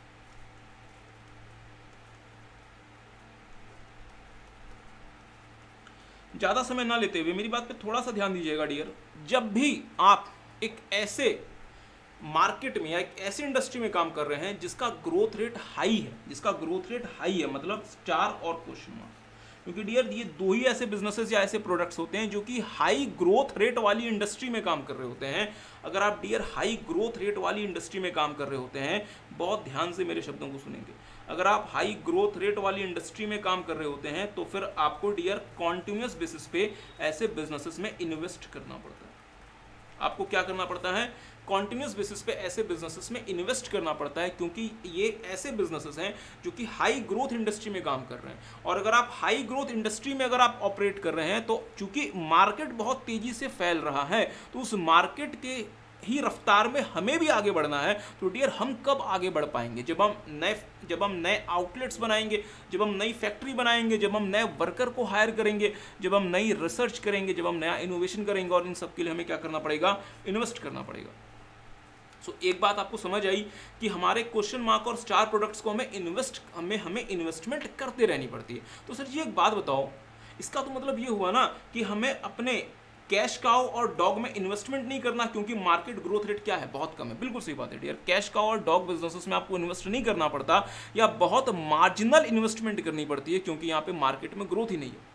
ज्यादा समय ना लेते हुए मेरी बात पे थोड़ा सा ध्यान दीजिएगा डियर। जब भी आप एक ऐसे मार्केट में या एक ऐसी इंडस्ट्री में काम कर रहे हैं जिसका ग्रोथ रेट हाई है, जिसका ग्रोथ रेट हाई है, मतलब स्टार और क्वेश्चन मार्क। क्योंकि डियर ये दो ही ऐसे बिजनेसेस या ऐसे प्रोडक्ट्स होते हैं जो कि हाई ग्रोथ रेट वाली इंडस्ट्री में काम कर रहे होते हैं। अगर आप डियर हाई ग्रोथ रेट वाली इंडस्ट्री में काम कर रहे होते हैं, बहुत ध्यान से मेरे शब्दों को सुनेंगे, अगर आप हाई ग्रोथ रेट वाली इंडस्ट्री में काम कर रहे होते हैं तो फिर आपको डियर कॉन्टिन्यूस बेसिस पे ऐसे बिजनेसेस में इन्वेस्ट करना पड़ता है। आपको क्या करना पड़ता है? कॉन्टिन्यूस बेसिस पे ऐसे बिजनेसेस में इन्वेस्ट करना पड़ता है, क्योंकि ये ऐसे बिजनेसेस हैं जो कि हाई ग्रोथ इंडस्ट्री में काम कर रहे हैं। और अगर आप हाई ग्रोथ इंडस्ट्री में अगर आप ऑपरेट कर रहे हैं तो चूंकि मार्केट बहुत तेजी से फैल रहा है, तो उस मार्केट के ही रफ्तार में हमें भी आगे बढ़ना है। तो डियर हम कब आगे बढ़ पाएंगे? जब हम नए आउटलेट्स बनाएंगे, जब हम नई फैक्ट्री बनाएंगे, जब हम नए वर्कर को हायर करेंगे, जब हम नई रिसर्च करेंगे, जब हम नया इनोवेशन करेंगे। और इन सब के लिए हमें क्या करना पड़ेगा? इन्वेस्ट करना पड़ेगा। सो एक बात आपको समझ आई कि हमारे क्वेश्चन मार्क और स्टार प्रोडक्ट्स को हमें इन्वेस्टमेंट करते रहनी पड़ती है। तो सर जी एक बात बताओ, इसका तो मतलब ये हुआ ना कि हमें अपने कैश काउ और डॉग में इन्वेस्टमेंट नहीं करना, क्योंकि मार्केट ग्रोथ रेट क्या है? बहुत कम है। बिल्कुल सही बात है डियर, कैश काउ और डॉग बिजनेसेस में आपको इन्वेस्ट नहीं करना पड़ता, या बहुत मार्जिनल इन्वेस्टमेंट करनी पड़ती है, क्योंकि यहाँ पे मार्केट में ग्रोथ ही नहीं है।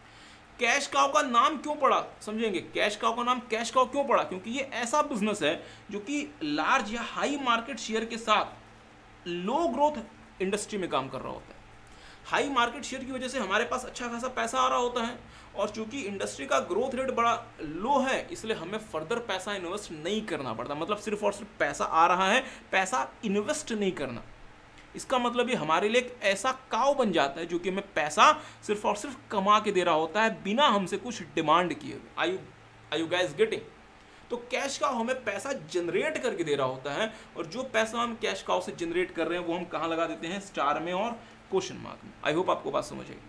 कैश काउ का नाम क्यों पड़ा? समझेंगे, कैश काउ का नाम कैश काउ क्यों पड़ा? क्योंकि ये ऐसा बिजनेस है जो कि लार्ज या हाई मार्केट शेयर के साथ लो ग्रोथ इंडस्ट्री में काम कर रहा होता है। हाई मार्केट शेयर की वजह से हमारे पास अच्छा खासा पैसा आ रहा होता है, और चूंकि इंडस्ट्री का ग्रोथ रेट बड़ा लो है, इसलिए हमें फर्दर पैसा इन्वेस्ट नहीं करना पड़ता। मतलब सिर्फ और सिर्फ पैसा आ रहा है, पैसा इन्वेस्ट नहीं करना। इसका मतलब ये हमारे लिए एक ऐसा काव बन जाता है जो कि हमें पैसा सिर्फ और सिर्फ कमा के दे रहा होता है, बिना हमसे कुछ डिमांड किए। Are you guys getting? तो कैश काव हमें पैसा जनरेट करके दे रहा होता है, और जो पैसा हम कैश काव से जनरेट कर रहे हैं वो हम कहाँ लगा देते हैं? स्टार में और क्वेश्चन मार्क में। आई होप आपको बात समझ आई।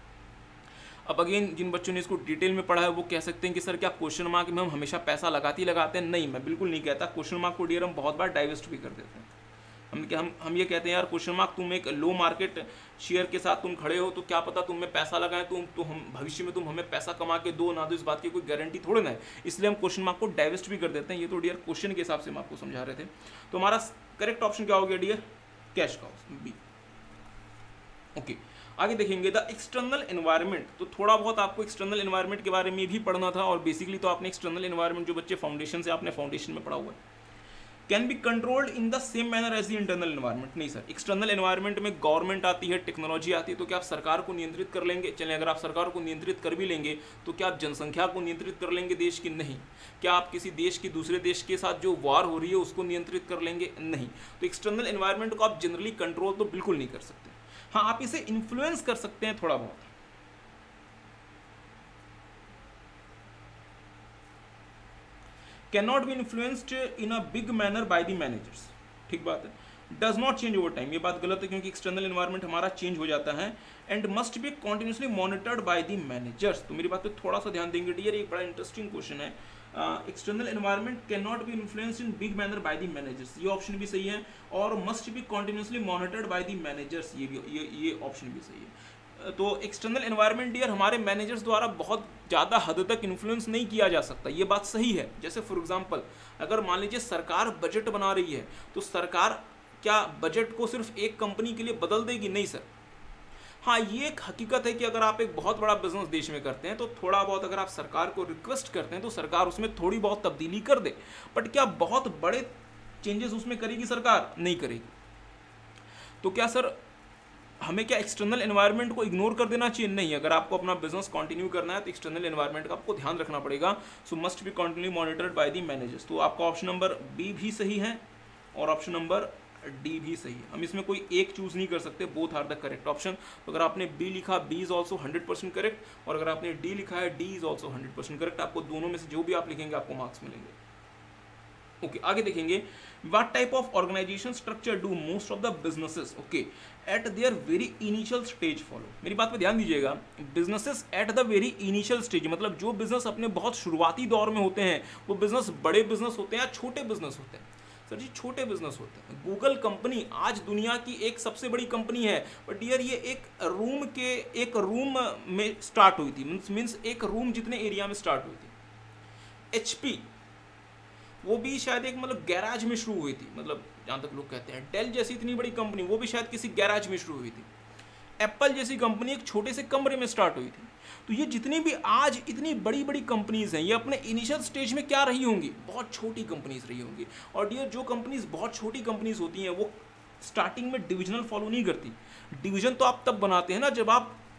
अब अगेन जिन बच्चों ने इसको डिटेल में पढ़ा है वो कह सकते हैं कि सर क्या क्वेश्चन मार्क में हम हमेशा पैसा लगाते हैं? नहीं, मैं बिल्कुल नहीं कहता। क्वेश्चन मार्क को डियर हम बहुत बार डाइवर्स्ट भी कर देते हैं। हम ये कहते हैं यार क्वेश्चन मार्क तुम एक लो मार्केट शेयर के साथ तुम खड़े हो, तो क्या पता तुम में पैसा लगाएं, तो हम भविष्य में तुम हमें पैसा कमा के दो ना दो, इस बात की कोई गारंटी थोड़ी ना है। इसलिए हम क्वेश्चन मार्क को डाइवर्स्ट भी कर देते हैं। ये तो डियर क्वेश्चन के हिसाब से हम आपको समझा रहे थे। तो हमारा करेक्ट ऑप्शन क्या हो गया dear? Cash cow, B. Okay, आगे देखेंगे द एक्सटर्नल एनवायरनमेंट। तो थोड़ा बहुत आपको एक्सटर्नल एनवायरनमेंट के बारे में भी पढ़ना था, और बेसिकली तो आपने एक्सटर्नल एनवायरनमेंट जो बच्चे फाउंडेशन से आपने फाउंडेशन में पढ़ा हुआ है, can be controlled in the same manner as the internal environment. नहीं सर, एक्सटर्नल एनवायरनमेंट में गवर्नमेंट आती है, टेक्नोलॉजी आती है, तो क्या आप सरकार को नियंत्रित कर लेंगे? चलें, अगर आप सरकार को नियंत्रित कर भी लेंगे तो क्या आप जनसंख्या को नियंत्रित कर लेंगे देश की? नहीं। क्या आप किसी देश की दूसरे देश के साथ जो वार हो रही है उसको नियंत्रित कर लेंगे? नहीं। तो एक्सटर्नल एनवायरनमेंट को आप जनरली कंट्रोल तो बिल्कुल नहीं कर सकते। हाँ, आप इसे इन्फ्लुएंस कर सकते हैं थोड़ा बहुत। Can not be influenced in a big manner by the managers. ठीक बात है। Does not change over time, ये बात गलत है, क्योंकि एक्सटर्नल एनवायरनमेंट हमारा चेंज हो जाता है। And must be continuously monitored by the managers. तो मेरी बात पे थोड़ा सा ध्यान देंगे डियर, एक बड़ा इंटरेस्टिंग क्वेश्चन है। External environment can not be influenced in big manner by the managers, ये ऑप्शन भी सही है। और must be continuously monitored by the managers, ये ऑप्शन भी सही है। तो एक्सटर्नल एनवायरनमेंट डियर हमारे मैनेजर्स द्वारा बहुत ज़्यादा हद तक इन्फ्लुएंस नहीं किया जा सकता, ये बात सही है। जैसे फॉर एग्जांपल, अगर मान लीजिए सरकार बजट बना रही है, तो सरकार क्या बजट को सिर्फ एक कंपनी के लिए बदल देगी? नहीं सर। हाँ, ये एक हकीकत है कि अगर आप एक बहुत बड़ा बिजनेस देश में करते हैं तो थोड़ा बहुत अगर आप सरकार को रिक्वेस्ट करते हैं तो सरकार उसमें थोड़ी बहुत तब्दीली कर दे, बट क्या बहुत बड़े चेंजेस उसमें करेगी सरकार? नहीं करेगी। तो क्या सर हमें क्या एक्सटर्नल एनवायरनमेंट को इग्नोर कर देना चाहिए? नहीं। अगर आपको अपना बिजनेस कंटिन्यू करना है तो एक्सटर्नल एनवायरनमेंट का आपको ध्यान रखना पड़ेगा। So must be continue monitored by the managers. तो आपका ऑप्शन नंबर बी भी सही है और ऑप्शन नंबर डी भी सही है। हम इसमें कोई एक चूज नहीं कर सकते, both are the correct option. तो अगर आपने बी लिखा, बी इज ऑल्सो 100% करेक्ट, और अगर आपने डी लिखा है, डी इज ऑल्सो 100% करेक्ट। आपको दोनों में से जो भी आप लिखेंगे आपको मार्क्स मिलेंगे। ओके, आगे देखेंगे what type of organization structure do most of the businesses okay at their very initial stage follow. मेरी बात पे ध्यान दीजिएगा, businesses at the very initial stage, मतलब जो बिजनेस अपने बहुत शुरुआती दौर में होते हैं, वो बिजनेस बड़े बिजनेस होते हैं या छोटे बिजनेस होते हैं? सर जी छोटे बिजनेस होते हैं। गूगल कंपनी आज दुनिया की एक सबसे बड़ी कंपनी है, बट डियर ये एक रूम में स्टार्ट हुई थी, मीन्स एक रूम जितने एरिया में स्टार्ट हुई थी। HP वो भी शायद एक मतलब गैराज में शुरू हुई थी, मतलब जहाँ तक लोग कहते हैं। डेल जैसी इतनी बड़ी कंपनी वो भी शायद किसी गैराज में शुरू हुई थी। एप्पल जैसी कंपनी एक छोटे से कमरे में स्टार्ट हुई थी। तो ये जितनी भी आज इतनी बड़ी बड़ी कंपनीज हैं, ये अपने इनिशियल स्टेज में क्या रही होंगी, बहुत छोटी कंपनीज रही होंगी। और डियर जो कंपनीज बहुत छोटी कंपनीज होती हैं वो स्टार्टिंग में डिविजनल फॉलो नहीं करती। डिवीजन तो आप तब बनाते हैं ना जब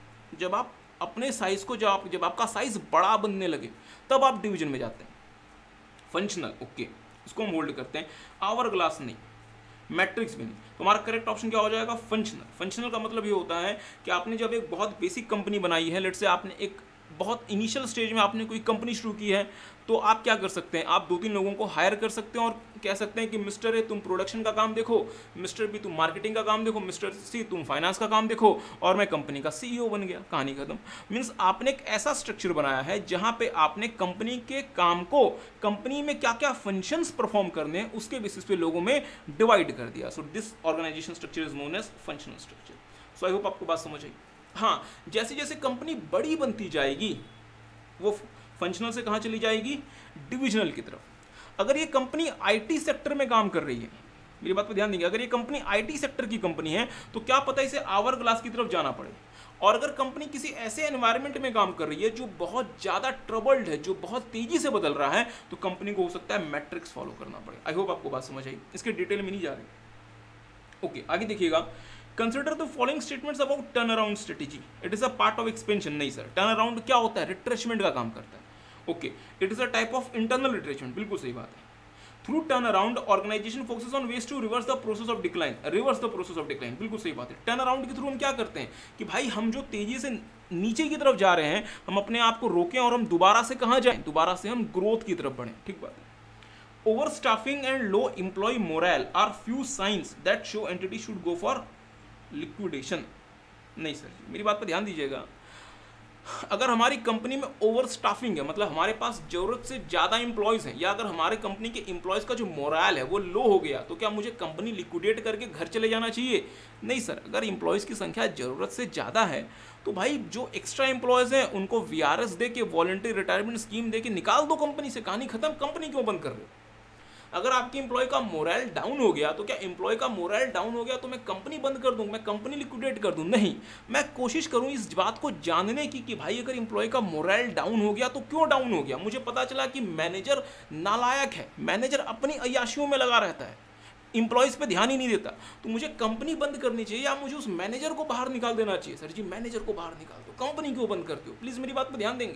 आप अपने साइज को जब आपका साइज बड़ा बनने लगे, तब आप डिवीजन में जाते हैं। फंक्शनल, ओके, इसको हम होल्ड करते हैं। आवर ग्लास नहीं, मैट्रिक्स भी नहीं। तो हमारा करेक्ट ऑप्शन क्या हो जाएगा, फंक्शनल। फंक्शनल का मतलब ये होता है कि आपने जब एक बहुत बेसिक कंपनी बनाई है, लेट से आपने एक बहुत इनिशियल स्टेज में आपने कोई कंपनी शुरू की है, तो आप क्या कर सकते हैं, आप 2-3 लोगों को हायर कर सकते हैं और कह सकते हैं कि मिस्टर ए तुम प्रोडक्शन का काम देखो, मिस्टर बी तुम मार्केटिंग का काम देखो, मिस्टर सी तुम फाइनेंस का काम देखो, और मैं कंपनी का CEO बन गया, कहानी खत्म। मीन्स आपने एक ऐसा स्ट्रक्चर बनाया है जहां पे आपने कंपनी के काम को, कंपनी में क्या क्या फंक्शंस परफॉर्म करने हैं उसके बेसिस पे लोगों में डिवाइड कर दिया। So this organization structure is known as functional structure. So I hope आपको बात समझ आई। हाँ, जैसे जैसे कंपनी बड़ी बनती जाएगी वो फंक्शनल से कहाँ चली जाएगी, डिविजनल की तरफ। अगर ये कंपनी IT सेक्टर में काम कर रही है, मेरी बात पर ध्यान देंगे, अगर ये कंपनी IT सेक्टर की कंपनी है तो क्या पता इसे आवर ग्लास की तरफ जाना पड़े। और अगर कंपनी किसी ऐसे एनवायरनमेंट में काम कर रही है जो बहुत ज़्यादा ट्रबल्ड है, जो बहुत तेजी से बदल रहा है, तो कंपनी को हो सकता है मैट्रिक्स फॉलो करना पड़े। आई होप आपको बात समझ आई, इसके डिटेल में नहीं जा रहे। ओके, आगे देखिएगा। Consider the following statements about turn around strategy, it is a part of expansion. नहीं सर, टर्न अराउंड क्या होता है, रिट्रेचमेंट का काम करता है। Okay, it is a type of internal retrenchment, बिल्कुल सही बात है। Through turn around organization focuses on ways to reverse the process of decline, reverse the process of decline, बिल्कुल सही बात है। टर्न अराउंड के थ्रू हम क्या करते हैं कि भाई हम जो तेजी से नीचे की तरफ जा रहे हैं, हम अपने आप को रोकें और हम दोबारा से कहाँ जाएं, दोबारा से हम ग्रोथ की तरफ बढ़ें, ठीक बात है। Over staffing and low employ morale are few signs that show entity should go for liquidation. नहीं सर जी, मेरी बात पर ध्यान दीजिएगा। अगर हमारी कंपनी में ओवर स्टाफिंग है, मतलब हमारे पास जरूरत से ज़्यादा एम्प्लॉयज़ हैं, या अगर हमारे कंपनी के एम्प्लॉयज़ का जो मोरल है वो लो हो गया, तो क्या मुझे कंपनी लिक्विडेट करके घर चले जाना चाहिए? नहीं सर, अगर एम्प्लॉयज़ की संख्या ज़रूरत से ज़्यादा है तो भाई जो एक्स्ट्रा एम्प्लॉयज़ हैं उनको VRS दे के, वॉलंटरी रिटायरमेंट स्कीम दे के निकाल दो कंपनी से, कहानी खत्म। कंपनी क्यों बंद कर रहे हो? अगर आपके एम्प्लॉय का मोरल डाउन हो गया तो क्या एम्प्लॉय का मोरल डाउन हो गया तो मैं कंपनी बंद कर दूं, मैं कंपनी लिक्विडेट कर दूं? नहीं, मैं कोशिश करूं इस बात को जानने की कि भाई अगर एम्प्लॉय का मोरल डाउन हो गया तो क्यों डाउन हो गया। मुझे पता चला कि मैनेजर नालायक है, मैनेजर अपनी अय्याशियों में लगा रहता है, एम्प्लॉयज़ पे ध्यान ही नहीं देता, तो मुझे कंपनी बंद करनी चाहिए या मुझे उस मैनेजर को बाहर निकाल देना चाहिए? सर जी, मैनेजर को बाहर निकाल दो, कंपनी क्यों बंद करते हो? प्लीज़ मेरी बात पर ध्यान देंगे।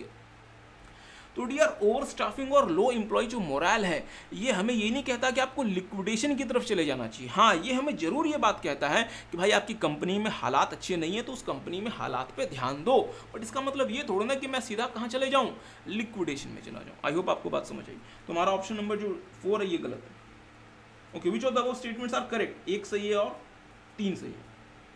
तो डियर, ओवर स्टाफिंग और लो एम्प्लॉय जो मोरल है, ये हमें ये नहीं कहता कि आपको लिक्विडेशन की तरफ चले जाना चाहिए। हाँ, ये हमें जरूर ये बात कहता है कि भाई आपकी कंपनी में हालात अच्छे नहीं है तो उस कंपनी में हालात पे ध्यान दो, बट इसका मतलब ये थोड़ा ना कि मैं सीधा कहाँ चले जाऊँ, लिक्विडेशन में चला जाऊँ। आई होप आपको बात समझ आई। तो हमारा ऑप्शन नंबर जो 4 है ये गलत है। Okay, which of the above statements are correct? 1 सही है और 3 सही है।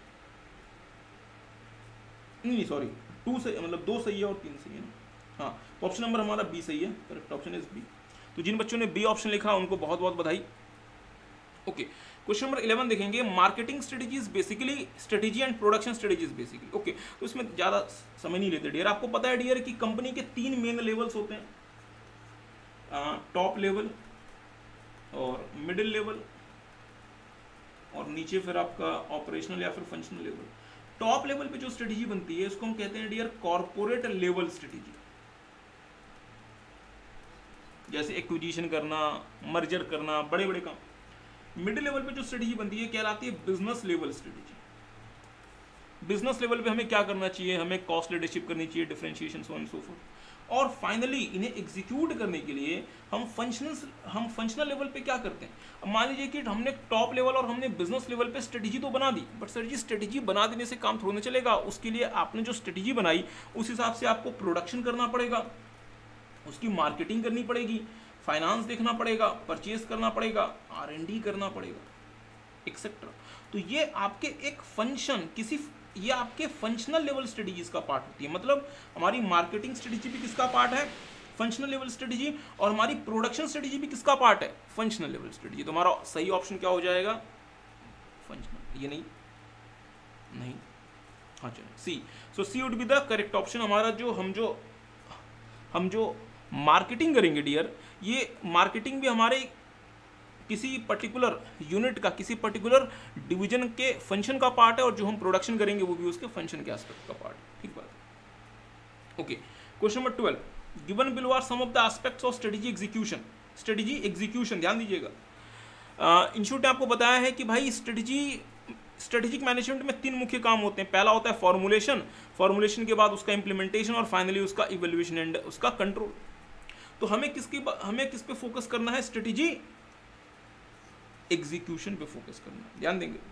नहीं सॉरी, 2 सही, मतलब 2 सही है और 3 सही है ना। हाँ, तो ऑप्शन नंबर हमारा बी सही है, करेक्ट ऑप्शन इज बी। तो जिन बच्चों ने बी ऑप्शन लिखा उनको बहुत बहुत बधाई। ओके, क्वेश्चन नंबर 11 देखेंगे। Marketing strategies basically strategy and production strategies basically. Okay, तो इसमें ज़्यादा समय नहीं लेते डियर। आपको पता है डियर कि कंपनी के 3 मेन लेवल्स होते हैं, टॉप लेवल और मिडिल लेवल और नीचे फिर आपका ऑपरेशनल या फिर फंक्शनल लेवल। टॉप लेवल पे जो स्ट्रेटेजी बनती है इसको हम कहते हैं डियर कॉर्पोरेट लेवल स्ट्रेटेजी, जैसे एक्विजिशन करना, मर्जर करना, बड़े बड़े काम। मिडिल लेवल पे जो स्ट्रेटेजी बनती है कहलाती है business level strategy. Business level पे हमें क्या करना चाहिए, हमें कॉस्ट लीडरशिप करनी चाहिए, differentiation, so and so forth. और फाइनली इन्हें एग्जीक्यूट करने के लिए हम फंक्शनल लेवल पे क्या करते हैं। अब मान लीजिए कि हमने टॉप लेवल और हमने बिजनेस लेवल पे स्ट्रेटेजी तो बना दी, बट सर जी स्ट्रेटेजी बना देने से काम थोड़ा ना चलेगा। उसके लिए आपने जो स्ट्रेटेजी बनाई उस हिसाब से आपको प्रोडक्शन करना पड़ेगा, उसकी मार्केटिंग करनी पड़ेगी, फाइनेंस देखना पड़ेगा, परचेज करना पड़ेगा, R&D करना पड़ेगा, एक्सेट्रा। तो ये आपके एक फंक्शन ये आपके फंक्शनल लेवल स्ट्रेटेजीज का पार्ट होती है। मतलब हमारी मार्केटिंग स्ट्रेटेजी भी किसका पार्ट है, फंक्शनल लेवल स्ट्रेटेजी, और हमारी प्रोडक्शन स्ट्रेटेजी भी किसका पार्ट है, फंक्शनल लेवल स्ट्रेटेजी। तो हमारा सही ऑप्शन क्या हो जाएगा, फंक्शनल। ये नहीं, हाँ चलो C. So C would be the correct option. हमारा जो हम जो मार्केटिंग करेंगे डियर, ये मार्केटिंग भी हमारे किसी पर्टिकुलर यूनिट का, किसी पर्टिकुलर डिवीजन के फंक्शन का पार्ट है, और जो हम प्रोडक्शन करेंगे वो भी उसके फंक्शन के एस्पेक्ट का पार्ट है। ठीक बात। Okay, question number 12, given below are some of the aspects of strategy execution. Strategy execution, ध्यान दीजिएगा, इंस्टीट्यूट ने आपको बताया है कि भाई स्ट्रेटेजिक मैनेजमेंट में 3 मुख्य काम होते हैं। पहला होता है फॉर्मुलेशन, फॉर्मुलेशन के बाद उसका इंप्लीमेंटेशन, और फाइनली उसका इवैल्यूएशन एंड उसका कंट्रोल। तो हमें किस पे फोकस करना है? स्ट्रेटेजी एग्जीक्यूशन पे फोकस करना है, ध्यान देंगे।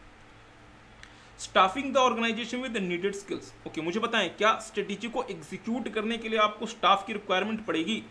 Staffing the organization with needed skills. Okay, मुझे बताएं, क्या स्ट्रेटेजी को एग्जीक्यूट करने के लिए आपको स्टाफ की रिक्वायरमेंट पड़ेगी?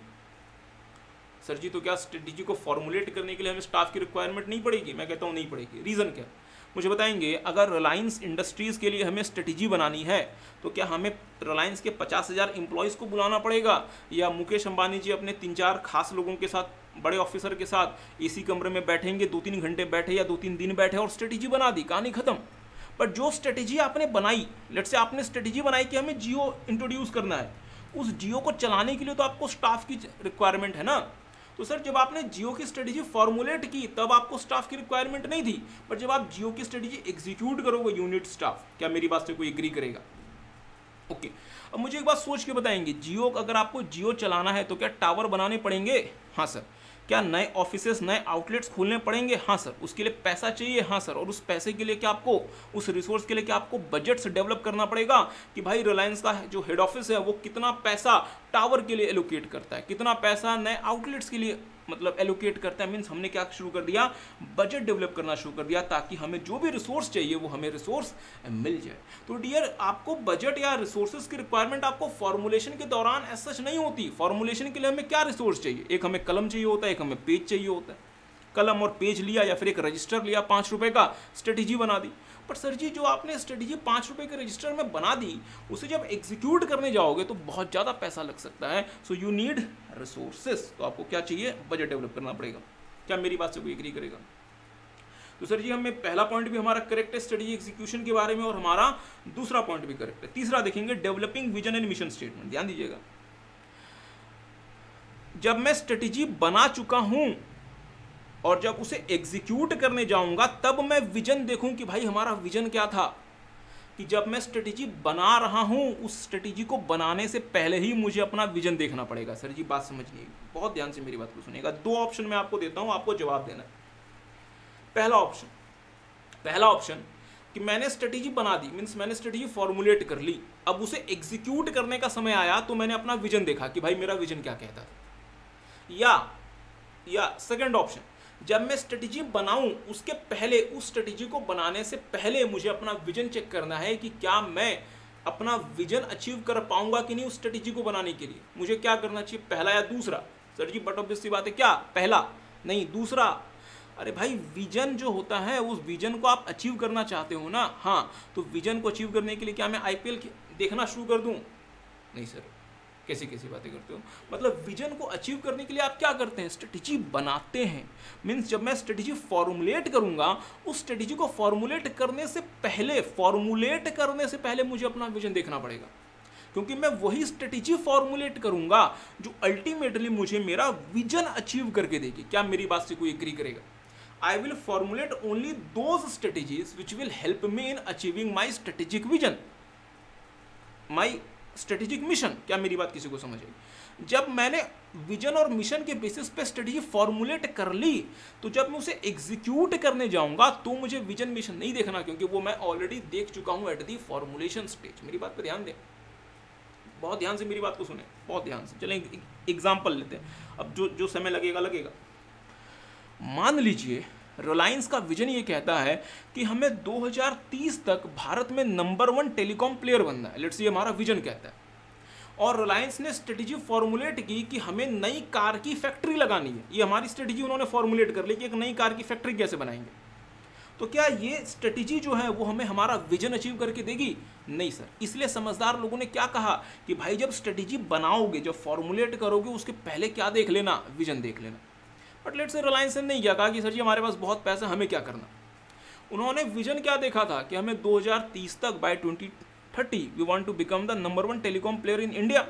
सर जी, तो क्या स्ट्रेटेजी को फॉर्मुलेट करने के लिए हमें स्टाफ की रिक्वायरमेंट नहीं पड़ेगी? मैं कहता हूं नहीं पड़ेगी। रीजन क्या? मुझे बताएंगे, अगर रिलायंस इंडस्ट्रीज के लिए हमें स्ट्रेटेजी बनानी है तो क्या हमें रिलायंस के 50,000 एम्प्लॉयज़ को बुलाना पड़ेगा, या मुकेश अंबानी जी अपने 3-4 खास लोगों के साथ, बड़े ऑफिसर के साथ एसी कमरे में बैठेंगे, 2-3 घंटे बैठे या 2-3 दिन बैठे और स्ट्रेटेजी बना दी, कहानी खत्म। पर जो स्ट्रेटेजी आपने बनाई, लेट्स से आपने स्ट्रेटेजी बनाई कि हमें जियो इंट्रोड्यूस करना है, उस जियो को चलाने के लिए तो आपको स्टाफ की रिक्वायरमेंट है ना। तो सर, जब आपने जियो की स्ट्रेटेजी फॉर्मुलेट की तब आपको स्टाफ की रिक्वायरमेंट नहीं थी, पर जब आप जियो की स्ट्रेटेजी एग्जीक्यूट करोगे, यूनिट स्टाफ। क्या मेरी बात से कोई एग्री करेगा? ओके, अब मुझे एक बात सोच के बताएंगे, जियो, अगर आपको जियो चलाना है तो क्या टावर बनाने पड़ेंगे? हाँ सर। क्या नए ऑफिसेस, नए आउटलेट्स खोलने पड़ेंगे? हाँ सर। उसके लिए पैसा चाहिए? हाँ सर। और उस पैसे के लिए क्या आपको, उस रिसोर्स के लिए क्या आपको बजट्स डेवलप करना पड़ेगा कि भाई रिलायंस का जो हेड ऑफिस है वो कितना पैसा टावर के लिए एलोकेट करता है, कितना पैसा नए आउटलेट्स के लिए मतलब एलोकेट करता है। मीन्स हमने क्या शुरू कर दिया? बजट डेवलप करना शुरू कर दिया, ताकि हमें जो भी रिसोर्स चाहिए वो हमें रिसोर्स मिल जाए। तो डियर, आपको बजट या रिसोर्सेज की रिक्वायरमेंट आपको फॉर्मुलेशन के दौरान एज सच नहीं होती। फॉर्मुलेशन के लिए हमें क्या रिसोर्स चाहिए? एक हमें कलम चाहिए होता है, एक हमें पेज चाहिए होता है। कलम और पेज लिया या फिर एक रजिस्टर लिया 5 रुपए का, स्ट्रेटेजी बना दी। पर सर जी, जो आपने स्ट्रेटेजी 5 रुपए के रजिस्टर में बना दी, उसे जब एग्जीक्यूट करने जाओगे तो बहुत ज़्यादा पैसा लग सकता है। So you need resources. तो आपको क्या चाहिए? बजट डेवलप करना पड़ेगा। क्या मेरी बात से कोई एग्री करेगा? तो सर जी, हमें पहला पॉइंट भी हमारा करेक्ट है स्ट्रेटेजी एग्जीक्यूशन के बारे में, और हमारा दूसरा पॉइंट भी करेक्ट है। तीसरा देखेंगे, developing vision and mission statement. ध्यान दीजिएगा, जब मैं स्ट्रेटेजी बना चुका हूं और जब उसे एग्जीक्यूट करने जाऊंगा तब मैं विजन देखूं कि भाई हमारा विजन क्या था। कि जब मैं स्ट्रेटेजी बना रहा हूं, उस स्ट्रेटेजी को बनाने से पहले ही मुझे अपना विजन देखना पड़ेगा। सर जी, बात समझिए, बहुत ध्यान से मेरी बात को सुनिएगा। 2 ऑप्शन मैं आपको देता हूं, आपको जवाब देना है। पहला ऑप्शन कि मैंने स्ट्रेटेजी बना दी, मीन्स मैंने स्ट्रेटेजी फॉर्मुलेट कर ली, अब उसे एग्जीक्यूट करने का समय आया तो मैंने अपना विजन देखा कि भाई मेरा विजन क्या कहता था। या सेकंड ऑप्शन, जब मैं स्ट्रेटेजी बनाऊं उसके पहले, उस स्ट्रेटेजी को बनाने से पहले मुझे अपना विजन चेक करना है कि क्या मैं अपना विजन अचीव कर पाऊंगा कि नहीं। उस स्ट्रेटेजी को बनाने के लिए मुझे क्या करना चाहिए, पहला या दूसरा? सर जी, बट ऑब्वियस सी बात है, क्या पहला? नहीं, दूसरा। अरे भाई, विजन जो होता है, उस विजन को आप अचीव करना चाहते हो ना। हाँ, तो विजन को अचीव करने के लिए क्या मैं आईपीएल देखना शुरू कर दूं? नहीं सर, कैसी कैसी बातें करते हो। मतलब विजन को अचीव करने के लिए आप क्या करते हैं? स्ट्रेटेजी बनाते हैं। मीन्स जब मैं स्ट्रेटेजी फॉर्मुलेट करूंगा, उस स्ट्रेटेजी को फॉर्मुलेट करने से पहले मुझे अपना विजन देखना पड़ेगा, क्योंकि मैं वही स्ट्रेटेजी फॉर्मुलेट करूंगा जो अल्टीमेटली मुझे मेरा विजन अचीव करके देगी। क्या मेरी बात से कोई एग्री करेगा? I will formulate only those strategies which will help me in achieving my strategic vision, my strategic mission। क्या मेरी बात किसी को समझ आई? जब मैंने विजन और मिशन के बेसिस पे स्ट्रेटेजी फॉर्मुलेट कर ली, तो जब मैं उसे एग्जीक्यूट करने जाऊंगा तो मुझे विजन मिशन नहीं देखना, क्योंकि वो मैं ऑलरेडी देख चुका हूं एट दी फॉर्मुलेशन स्टेज। मेरी बात पर ध्यान दें, बहुत ध्यान से मेरी बात को सुने, बहुत ध्यान से। चलें एग्जाम्पल लेते हैं। अब जो समय लगेगा। मान लीजिए रिलायंस का विजन ये कहता है कि हमें 2030 तक भारत में नंबर 1 टेलीकॉम प्लेयर बनना है। लेट्स से हमारा विजन कहता है, और रिलायंस ने स्ट्रेटेजी फॉर्मुलेट की कि हमें नई कार की फैक्ट्री लगानी है। ये हमारी स्ट्रेटेजी उन्होंने फॉर्मुलेट कर ली कि एक नई कार की फैक्ट्री कैसे बनाएंगे। तो क्या ये स्ट्रेटेजी जो है वो हमें हमारा विजन अचीव करके देगी? नहीं सर। इसलिए समझदार लोगों ने क्या कहा कि भाई जब स्ट्रेटेजी बनाओगे, जब फॉर्मुलेट करोगे, उसके पहले क्या देख लेना? विजन देख लेना। बट लेट्स से रिलायंस ने नहीं किया, कहा कि सर जी हमारे पास बहुत पैसा, हमें क्या करना। उन्होंने विजन क्या देखा था कि हमें 2030 तक by 2030 we want to become the number 1 telecom player in India.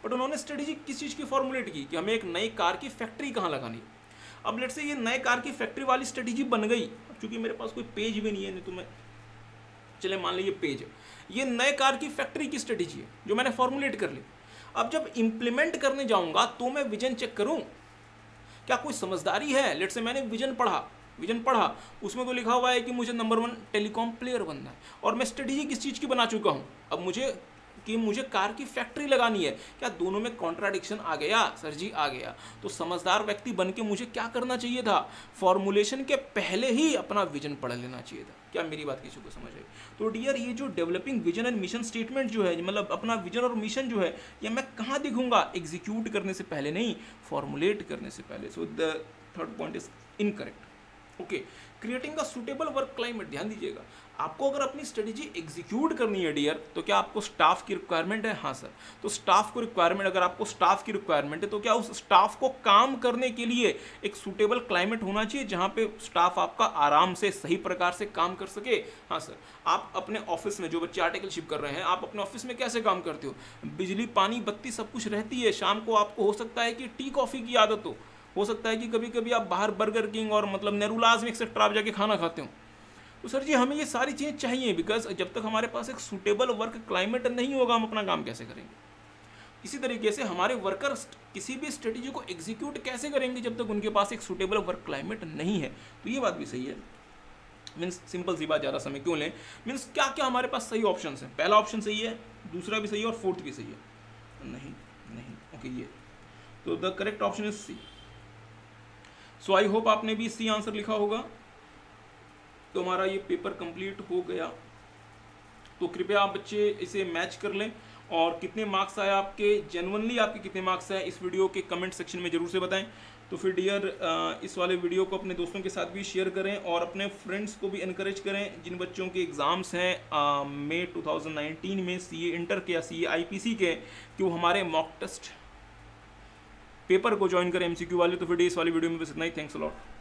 But उन्होंने स्ट्रेटेजी किस चीज़ की फॉर्मुलेट की कि हमें एक नई कार की फैक्ट्री कहाँ लगानी है। अब लेट्स से ये नए कार की फैक्ट्री वाली स्ट्रेटेजी बन गई, क्योंकि मेरे पास कोई पेज भी नहीं है, नहीं तो मैं चले मान लीजिए पेज है, ये नए कार की फैक्ट्री की स्ट्रेटेजी है जो मैंने फॉर्मुलेट कर ली। अब जब इंप्लीमेंट करने जाऊंगा तो मैं विजन चेक करूं, क्या कोई समझदारी है। लेट्स से मैंने विजन पढ़ा, उसमें तो लिखा हुआ है कि मुझे नंबर 1 टेलीकॉम प्लेयर बनना है, और मैं स्ट्रेटेजी किस चीज़ की बना चुका हूँ, अब मुझे कार की फैक्ट्री लगानी है। क्या दोनों में कॉन्ट्राडिक्शन आ गया? सर जी आ गया। तो समझदार व्यक्ति बन के मुझे क्या करना चाहिए था, फॉर्मुलेशन के पहले ही अपना विजन पढ़ लेना चाहिए था। क्या मेरी बात किसी को समझ आई? तो डियर, ये जो developing vision and mission statement जो है, मतलब अपना विजन और मिशन जो है, ये मैं कहाँ दिखूंगा? एग्जीक्यूट करने से पहले नहीं, फॉर्मुलेट करने से पहले। So the third point is incorrect. Okay, creating a suitable work climate. ध्यान दीजिएगा, आपको अगर अपनी स्ट्रेटेजी एग्जीक्यूट करनी है डियर, तो क्या आपको स्टाफ की रिक्वायरमेंट है? हाँ सर। तो स्टाफ को रिक्वायरमेंट, अगर आपको स्टाफ की रिक्वायरमेंट है तो क्या उस स्टाफ को काम करने के लिए एक सूटेबल क्लाइमेट होना चाहिए जहाँ पे स्टाफ आपका आराम से सही प्रकार से काम कर सके? हाँ सर। आप अपने ऑफिस में, जो बच्चे आर्टिकलशिप कर रहे हैं, आप अपने ऑफिस में कैसे काम करते हो? बिजली पानी बत्ती सब कुछ रहती है, शाम को आपको हो सकता है कि टी कॉफ़ी की आदत हो सकता है कि कभी कभी आप बाहर बर्गर किंग और मतलब नेरुलाज में एक्सेट्रा आप जाके खाना खाते हो। तो सर जी हमें ये सारी चीज़ें चाहिए, बिकॉज जब तक हमारे पास एक सूटेबल वर्क क्लाइमेट नहीं होगा, हम अपना काम कैसे करेंगे? इसी तरीके से हमारे वर्कर्स किसी भी स्ट्रेटेजी को एग्जीक्यूट कैसे करेंगे जब तक उनके पास एक सूटेबल वर्क क्लाइमेट नहीं है? तो ये बात भी सही है। मीन्स सिंपल सी बात, ज़्यादा समय क्यों लें, मीन्स क्या क्या हमारे पास सही ऑप्शन है? पहला ऑप्शन सही है, दूसरा भी सही है और फोर्थ भी सही है। नहीं ओके, ये तो the correct option is C. So I hope आपने भी सी आंसर लिखा होगा। तो हमारा ये पेपर कंप्लीट हो गया। तो कृपया आप बच्चे इसे मैच कर लें, और कितने मार्क्स आए आपके, जेन्युइनली आपके कितने मार्क्स आए, इस वीडियो के कमेंट सेक्शन में जरूर से बताएं। तो फिर डियर, इस वाले वीडियो को अपने दोस्तों के साथ भी शेयर करें, और अपने फ्रेंड्स को भी इनकरेज करें जिन बच्चों के एग्ज़ाम्स हैं मई 2019 में सीए इंटर के या सीए आईपीसी के, कि वो हमारे मॉक टेस्ट पेपर को ज्वाइन करें MCQ वाले। तो फिर इस वाली वीडियो में बस इतना ही। Thanks a lot.